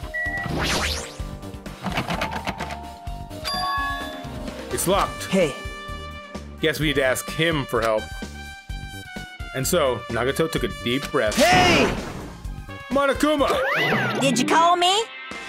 It's locked. Hey. Guess we need to ask him for help. And so, Nagato took a deep breath. Hey! Monokuma! Did you call me?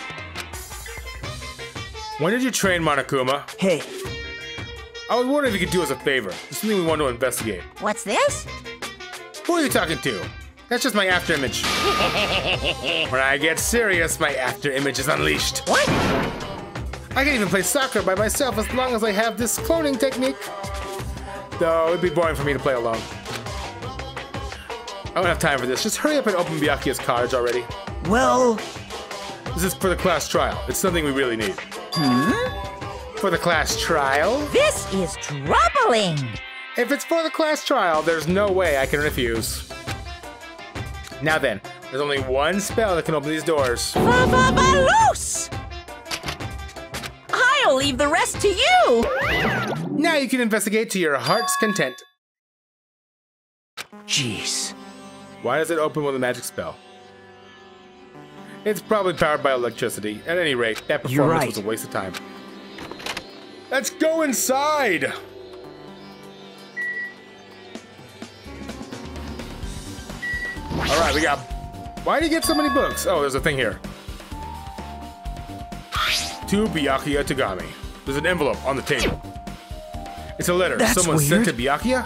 When did you train Monokuma? Hey. I was wondering if you could do us a favor. There's something we want to investigate. What's this? Who are you talking to? That's just my afterimage. When I get serious, my afterimage is unleashed. What? I can even play soccer by myself as long as I have this cloning technique. Though it'd be boring for me to play alone. I don't have time for this. Just hurry up and open Byakuya's cottage already. Well... This is for the class trial. It's something we really need. Hmm? For the class trial? This is troubling. If it's for the class trial, there's no way I can refuse. Now then, there's only one spell that can open these doors. Va-va-va-loose! I'll leave the rest to you! Now you can investigate to your heart's content. Jeez. Why does it open with a magic spell? It's probably powered by electricity. At any rate, that performance You're right. was a waste of time. Let's go inside! Alright, we got... Why did you get so many books? Oh, there's a thing here. To Byakuya Tagami. There's an envelope on the table. It's a letter That's someone weird. sent to Byakuya?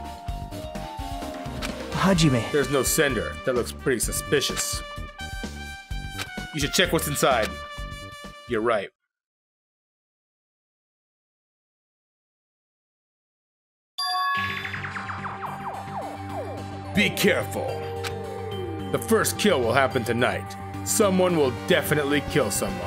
Hajime. There's no sender. That looks pretty suspicious. You should check what's inside. You're right. Be careful. The first kill will happen tonight. Someone will definitely kill someone.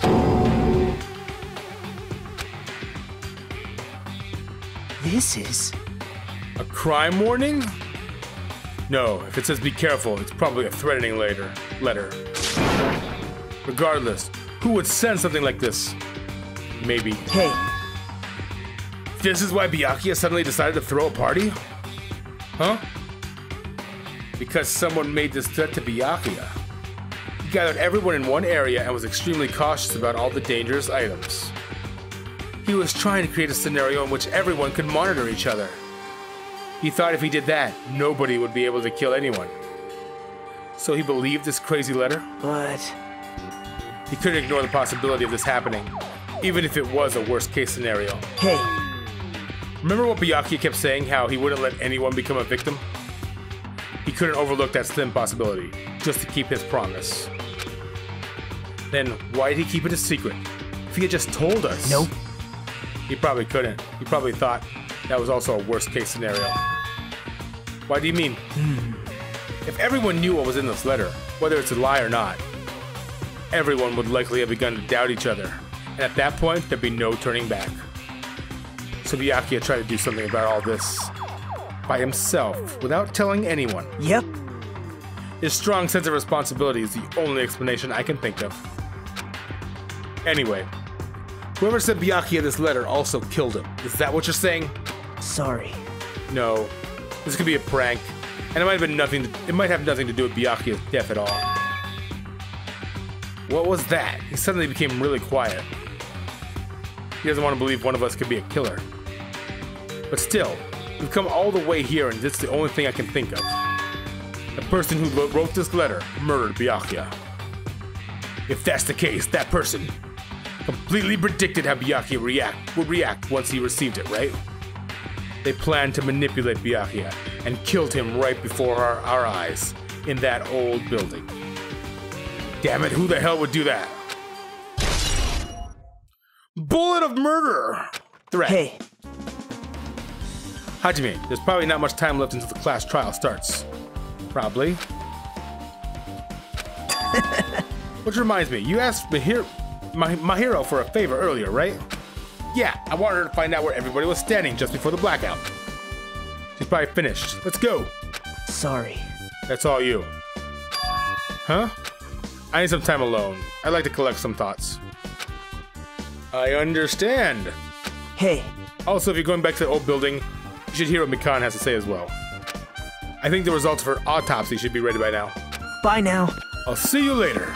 This is... A crime warning? No, if it says be careful, it's probably a threatening later letter. Regardless, who would send something like this? Maybe. Hey. This is why Byakuya suddenly decided to throw a party? Huh? Because someone made this threat to Byakuya. He gathered everyone in one area and was extremely cautious about all the dangerous items. He was trying to create a scenario in which everyone could monitor each other. He thought if he did that, nobody would be able to kill anyone. So he believed this crazy letter? But... He couldn't ignore the possibility of this happening, even if it was a worst-case scenario. Hey. Remember what Byakuya kept saying, how he wouldn't let anyone become a victim? He couldn't overlook that slim possibility, just to keep his promise. Then why did he keep it a secret? If he had just told us... Nope. He probably couldn't. He probably thought that was also a worst-case scenario. Why do you mean? Hmm. If everyone knew what was in this letter, whether it's a lie or not, everyone would likely have begun to doubt each other, and at that point, there'd be no turning back. So Byakuya tried to do something about all this by himself, without telling anyone. Yep. His strong sense of responsibility is the only explanation I can think of. Anyway, Whoever sent Byakuya this letter also killed him. Is that what you're saying? Sorry. No. This could be a prank. And it might have been nothing to, it might have nothing to do with Byakuya's death at all. What was that? He suddenly became really quiet. He doesn't want to believe one of us could be a killer. But still, we've come all the way here and this is the only thing I can think of. The person who wrote this letter murdered Byakuya. If that's the case, that person completely predicted how Byakuya react, would react once he received it, right? They planned to manipulate Byakuya and killed him right before our, our eyes in that old building. Damn it, who the hell would do that? Bullet of murder! Threat. Hey. Hajime, there's probably not much time left until the class trial starts. Probably. Which reminds me, you asked Mahiro, my, Mahiro for a favor earlier, right? Yeah, I wanted her to find out where everybody was standing just before the blackout. She's probably finished. Let's go. Sorry. That's all you. Huh? I need some time alone. I'd like to collect some thoughts. I understand. Hey. Also, if you're going back to the old building, you should hear what Mikan has to say as well. I think the results of her autopsy should be ready by now. Bye now. I'll see you later.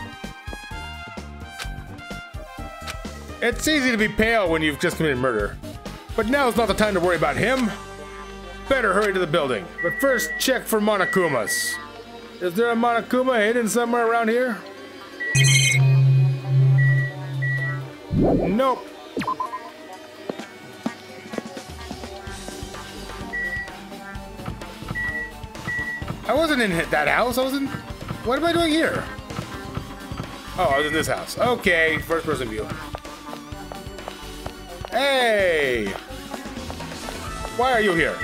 It's easy to be pale when you've just committed murder. But now's not the time to worry about him. Better hurry to the building. But first, check for Monokumas. Is there a Monokuma hidden somewhere around here? Nope. I wasn't in that house. I was in... What am I doing here? Oh, I was in this house. Okay, first person view. Hey! Why are you here?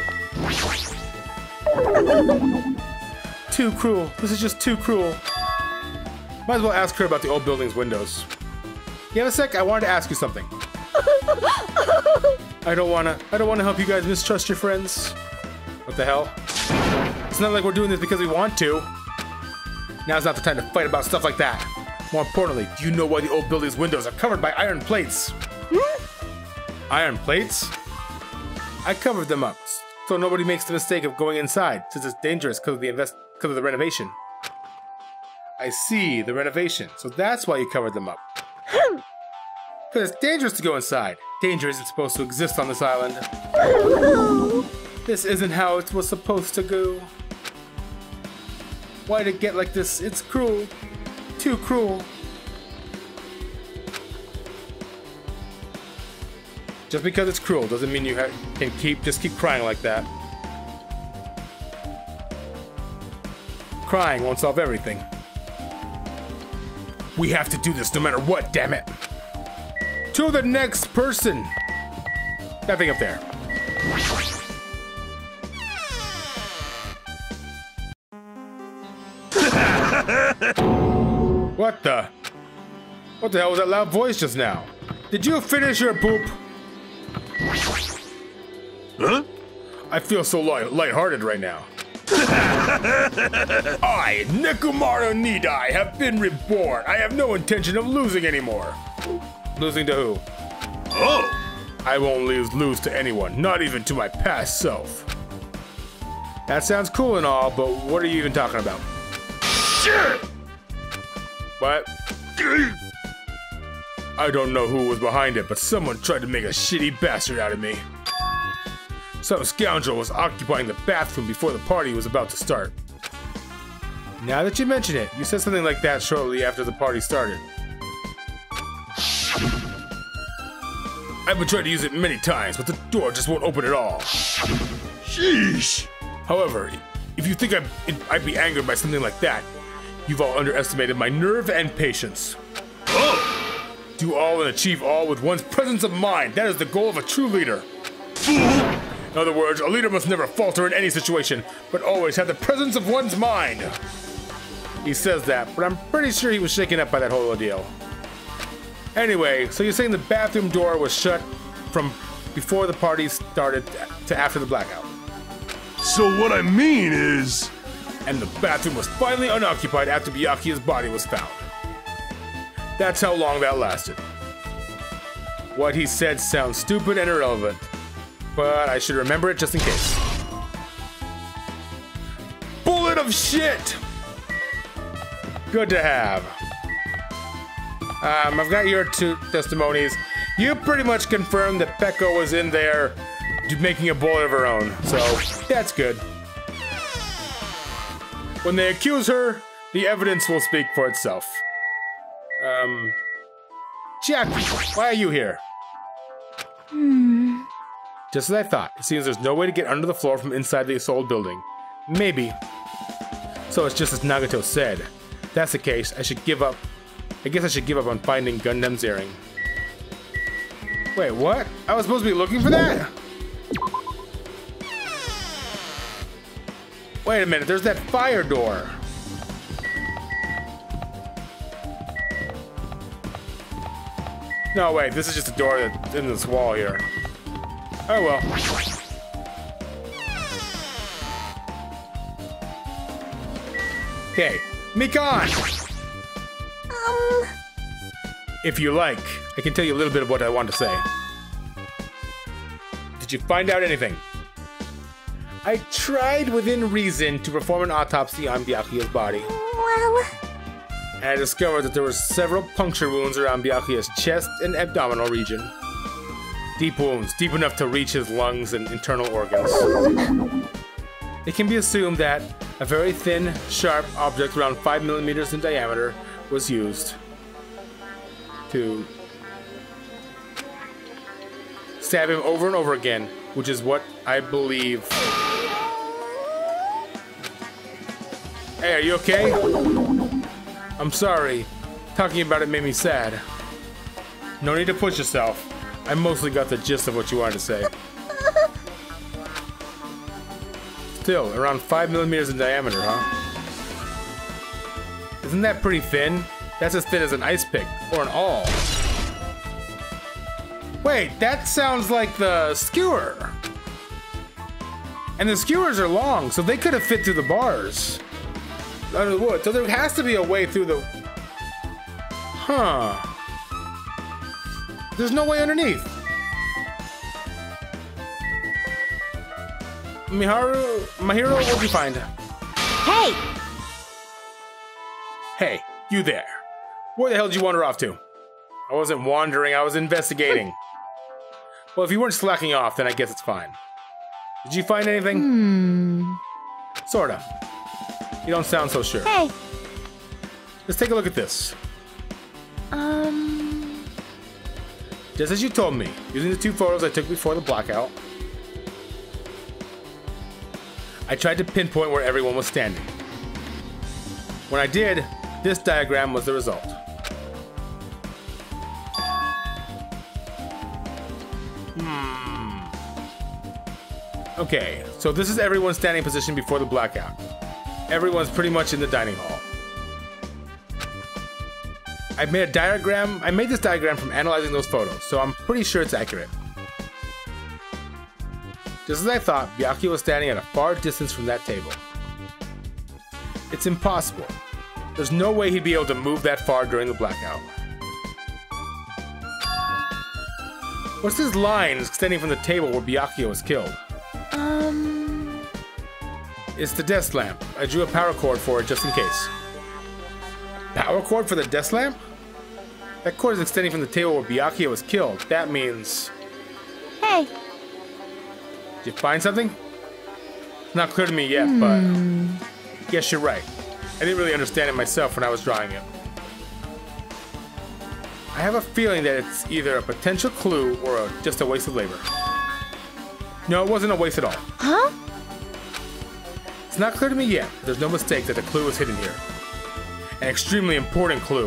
Too cruel. This is just too cruel. Might as well ask her about the old building's windows. You have a sec? I wanted to ask you something. I don't wanna... I don't wanna help you guys mistrust your friends. What the hell? It's not like we're doing this because we want to. Now's not the time to fight about stuff like that. More importantly, do you know why the old building's windows are covered by iron plates? Iron plates? I covered them up, so nobody makes the mistake of going inside, since it's dangerous because of the invest because of the renovation. I see, the renovation. So that's why you covered them up. Because it's dangerous to go inside. Danger isn't supposed to exist on this island. This isn't how it was supposed to go. Why'd it get like this? It's cruel. Too cruel. Just because it's cruel doesn't mean you ha can keep just keep crying like that. Crying won't solve everything. We have to do this no matter what, damn it. To the next person. That thing up there. What the? What the hell was that loud voice just now? Did you finish your poop? Huh? I feel so light lighthearted right now. I, Nekomaru Nidai, have been reborn. I have no intention of losing anymore. Losing to who? Oh! I won't lose, lose to anyone, not even to my past self. That sounds cool and all, but what are you even talking about? Shit! What? I don't know who was behind it, but someone tried to make a shitty bastard out of me. Some scoundrel was occupying the bathroom before the party was about to start. Now that you mention it, you said something like that shortly after the party started. I've been trying to use it many times, but the door just won't open at all. Sheesh! However, if you think I'd, I'd be angered by something like that, you've all underestimated my nerve and patience. Oh! Do all and achieve all with one's presence of mind. That is the goal of a true leader. Fool! In other words, a leader must never falter in any situation, but always have the presence of one's mind. He says that, but I'm pretty sure he was shaken up by that whole ordeal. Anyway, so you're saying the bathroom door was shut from before the party started to after the blackout. So what I mean is... And the bathroom was finally unoccupied after Byakuya's body was found. That's how long that lasted. What he said sounds stupid and irrelevant, but I should remember it just in case. Bullet of shit! Good to have. Um, I've got your two testimonies. You pretty much confirmed that Peko was in there making a bullet of her own, so that's good. When they accuse her, the evidence will speak for itself. Um, Jackie, why are you here? Hmm. Just as I thought, it seems there's no way to get under the floor from inside this old building. Maybe. So it's just as Nagato said. If that's the case, I should give up. I guess I should give up on finding Gundam's earring. Wait, what? I was supposed to be looking for that? Wait a minute, there's that fire door. No, wait, this is just a door that's in this wall here. Oh well. Okay, Mikan! Um... If you like, I can tell you a little bit of what I want to say. Did you find out anything? I tried within reason to perform an autopsy on Byakuya's body. Well... And I discovered that there were several puncture wounds around Byakuya's chest and abdominal region. Deep wounds, deep enough to reach his lungs and internal organs. It can be assumed that a very thin, sharp object around five millimeters in diameter was used to stab him over and over again, which is what I believe. Hey, are you okay? I'm sorry. Talking about it made me sad. No need to push yourself. I mostly got the gist of what you wanted to say. Still, around five millimeters in diameter, huh? Isn't that pretty thin? That's as thin as an ice pick, or an awl. Wait, that sounds like the skewer. And the skewers are long, so they could have fit through the bars. Under the wood, so there has to be a way through the... Huh. There's no way underneath. Miharu... Mahiro, what'd you find? Hey! Hey, you there. Where the hell did you wander off to? I wasn't wandering, I was investigating. Well, if you weren't slacking off, then I guess it's fine. Did you find anything? Hmm... Sorta. You don't sound so sure. Hey! Let's take a look at this. Um... Just as you told me, using the two photos I took before the blackout, I tried to pinpoint where everyone was standing. When I did, this diagram was the result. Hmm. Okay, so this is everyone's standing position before the blackout. Everyone's pretty much in the dining hall. I made a diagram. I made this diagram from analyzing those photos, so I'm pretty sure it's accurate. Just as I thought, Byakuya was standing at a far distance from that table. It's impossible. There's no way he'd be able to move that far during the blackout. What's this line extending from the table where Byakuya was killed? Um... It's the desk lamp. I drew a power cord for it just in case. Power cord for the desk lamp? That cord is extending from the table where Byakuya was killed. That means... Hey! Did you find something? It's not clear to me yet, Hmm. but... Yes, you're right. I didn't really understand it myself when I was drawing it. I have a feeling that it's either a potential clue or a, just a waste of labor. No, it wasn't a waste at all. Huh? It's not clear to me yet, but there's no mistake that the clue is hidden here. An extremely important clue.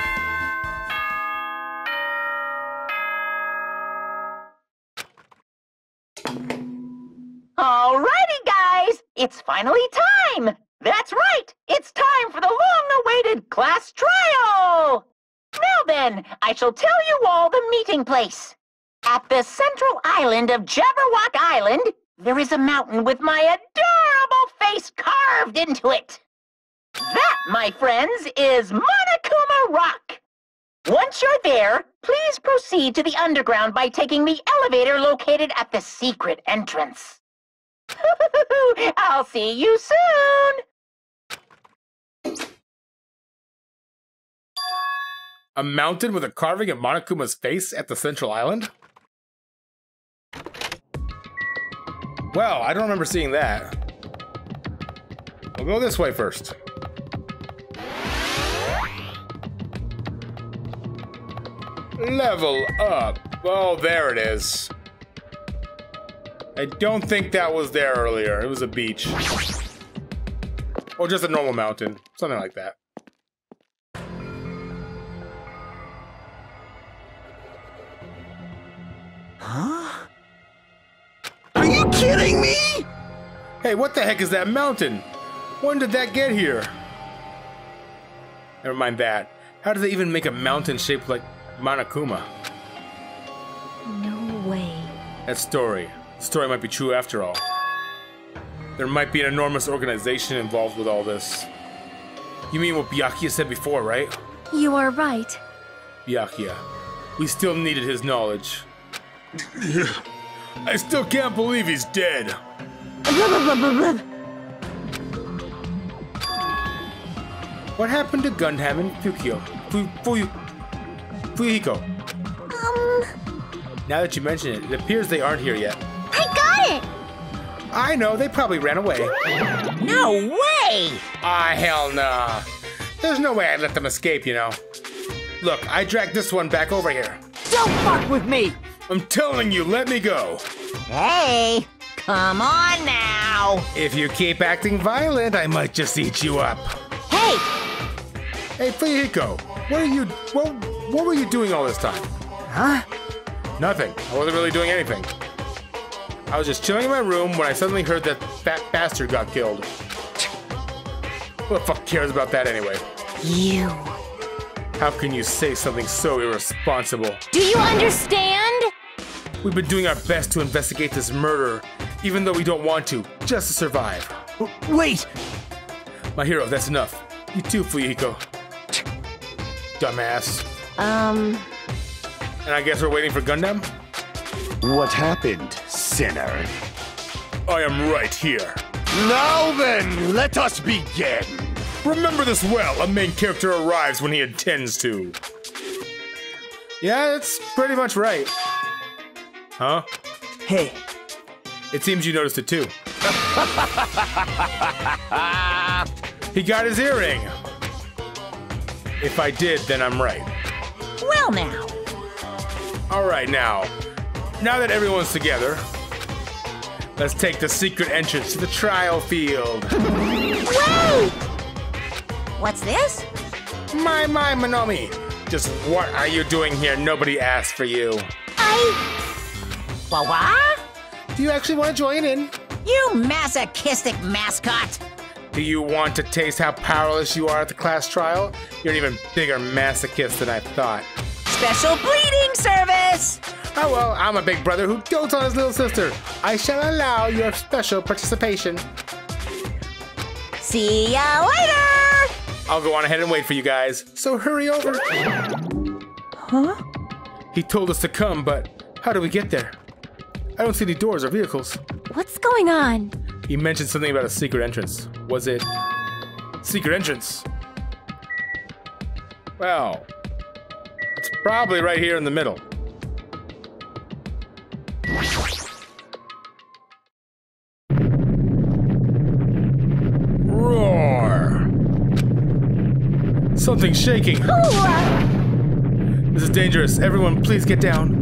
Alrighty, guys! It's finally time! That's right! It's time for the long-awaited class trial! Now then, I shall tell you all the meeting place. At the central island of Jabberwock Island, there is a mountain with my adorable face carved into it. That, my friends, is Monokuma Rock. Once you're there, please proceed to the underground by taking the elevator located at the secret entrance. I'll see you soon! A mountain with a carving of Monokuma's face at the central island? Well, I don't remember seeing that. We'll go this way first. Level up. Oh, there it is. I don't think that was there earlier. It was a beach. Or just a normal mountain. Something like that. Huh? Are you kidding me? Hey, what the heck is that mountain? When did that get here? Never mind that. How did they even make a mountain shaped like Monokuma? No way. That story. The story might be true after all. There might be an enormous organization involved with all this. You mean what Byakuya said before, right? You are right. Byakuya. We still needed his knowledge. I still can't believe he's dead. What happened to Gundam and Fukio? Fu Fu Fuyuhiko? Um... Now that you mention it, it appears they aren't here yet. I got it! I know, they probably ran away. No way! Ah, hell nah. There's no way I'd let them escape, you know. Look, I dragged this one back over here. Don't fuck with me! I'm telling you, let me go. Hey, come on now! If you keep acting violent, I might just eat you up. Hey! Hey, Fuyuhiko, what are you, what, what were you doing all this time? Huh? Nothing. I wasn't really doing anything. I was just chilling in my room when I suddenly heard that fat bastard got killed. Who the fuck cares about that anyway? You. How can you say something so irresponsible? Do you understand? We've been doing our best to investigate this murder, even though we don't want to, just to survive. Wait! My hero, that's enough. You too, Fuyuhiko. Dumbass. Um... And I guess we're waiting for Gundam? What happened, sinner? I am right here. Now then, let us begin. Remember this well, a main character arrives when he intends to. Yeah, that's pretty much right. Huh? Hey. It seems you noticed it too. He got his earring. If I did, then I'm right. Well now. Alright now. Now that everyone's together, let's take the secret entrance to the trial field. Wait! What's this? My, my, Monomi. Just what are you doing here? Nobody asked for you. I... What? Do you actually want to join in? You masochistic mascot! Do you want to taste how powerless you are at the class trial? You're an even bigger masochist than I thought. Special bleeding service! Oh well, I'm a big brother who dotes on his little sister. I shall allow your special participation. See ya later! I'll go on ahead and wait for you guys, so hurry over. Huh? He told us to come, but how do we get there? I don't see any doors or vehicles. What's going on? He mentioned something about a secret entrance. Was it... secret entrance? Well... it's probably right here in the middle. Roar! Something's shaking. This is dangerous. Everyone, please get down.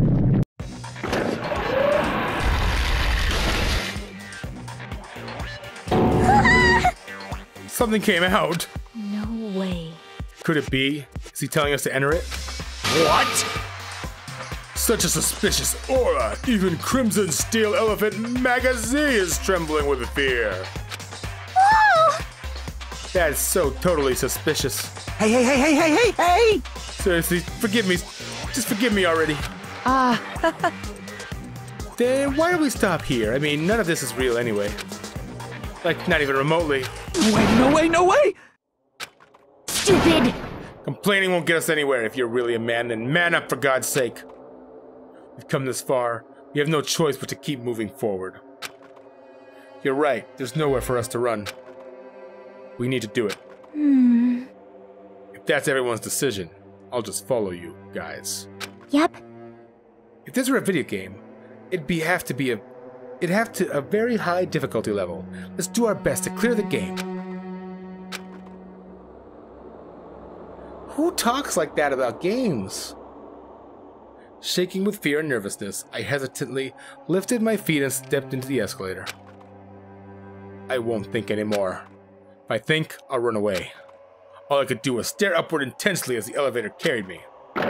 Something came out. No way. Could it be? Is he telling us to enter it? What? Such a suspicious aura. Even Crimson Steel Elephant Magazine is trembling with fear. Oh! That is so totally suspicious. Hey, hey, hey, hey, hey, hey, hey! Seriously, forgive me. Just forgive me already. Ah. Then why do we stop here? I mean, none of this is real anyway. Like, not even remotely. No way, no way, no way! Stupid! Complaining won't get us anywhere. If you're really a man, then man up for God's sake. We've come this far. We have no choice but to keep moving forward. You're right. There's nowhere for us to run. We need to do it. Hmm. If that's everyone's decision, I'll just follow you, guys. Yep. If this were a video game, it'd be have to be a it'd have to a very high difficulty level. Let's do our best to clear the game. Who talks like that about games? Shaking with fear and nervousness, I hesitantly lifted my feet and stepped into the escalator. I won't think anymore. If I think, I'll run away. All I could do was stare upward intensely as the elevator carried me.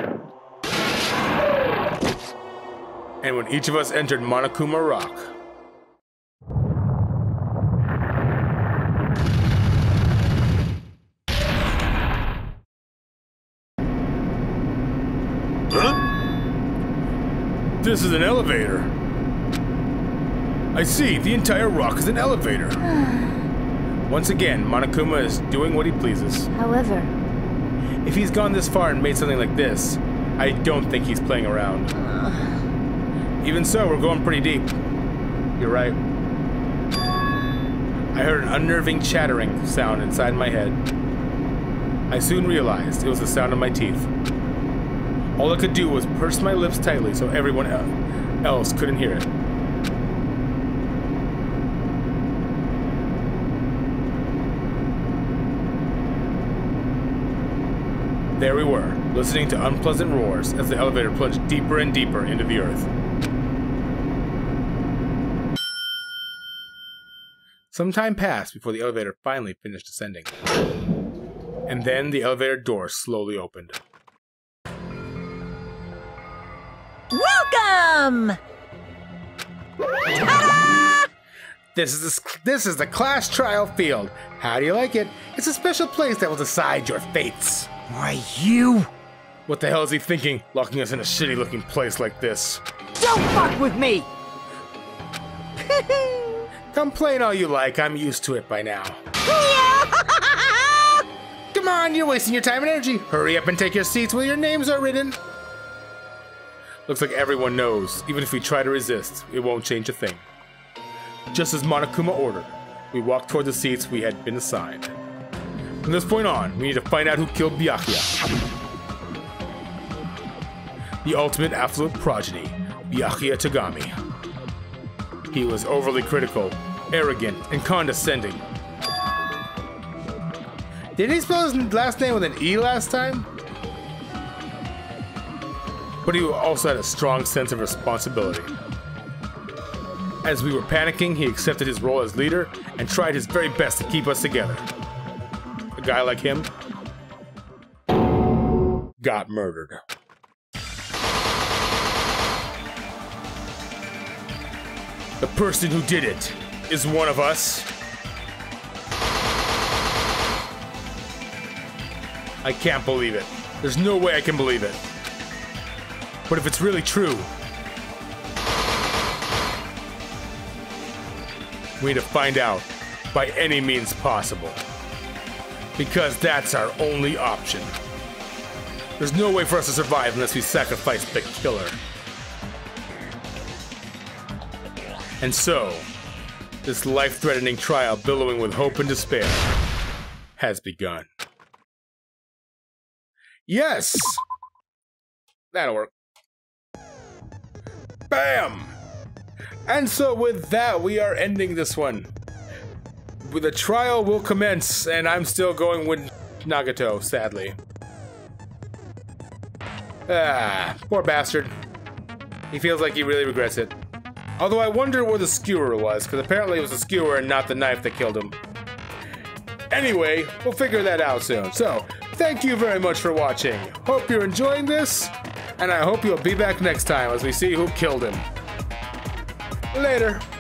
And when each of us entered Monokuma Rock, this is an elevator. I see, the entire rock is an elevator. Once again, Monokuma is doing what he pleases. However, if he's gone this far and made something like this, I don't think he's playing around. Even so, we're going pretty deep. You're right. I heard an unnerving chattering sound inside my head. I soon realized it was the sound of my teeth. All I could do was purse my lips tightly so everyone else couldn't hear it. There we were, listening to unpleasant roars as the elevator plunged deeper and deeper into the earth. Some time passed before the elevator finally finished ascending. And then the elevator door slowly opened. Welcome! Ta-da! This is the, this is the class trial field. How do you like it? It's a special place that will decide your fates. Why, you? What the hell is he thinking, locking us in a shitty-looking place like this? Don't fuck with me! Complain all you like, I'm used to it by now. Come on, you're wasting your time and energy. Hurry up and take your seats where your names are written. Looks like everyone knows, even if we try to resist, it won't change a thing. Just as Monokuma ordered, we walked toward the seats we had been assigned. From this point on, we need to find out who killed Byakuya. The ultimate affluent progeny, Byakuya Tagami. He was overly critical, arrogant, and condescending. Did he spell his last name with an E last time? But he also had a strong sense of responsibility. As we were panicking, he accepted his role as leader and tried his very best to keep us together. A guy like him got murdered. The person who did it is one of us. I can't believe it. There's no way I can believe it. But if it's really true, we need to find out by any means possible. Because that's our only option. There's no way for us to survive unless we sacrifice the killer. And so, this life-threatening trial billowing with hope and despair has begun. Yes! That'll work. Bam! And so with that, we are ending this one. The trial will commence, and I'm still going with Nagato, sadly. Ah, poor bastard. He feels like he really regrets it. Although I wonder where the skewer was, because apparently it was the skewer and not the knife that killed him. Anyway, we'll figure that out soon. So, thank you very much for watching. Hope you're enjoying this, and I hope you'll be back next time as we see who killed him. Later.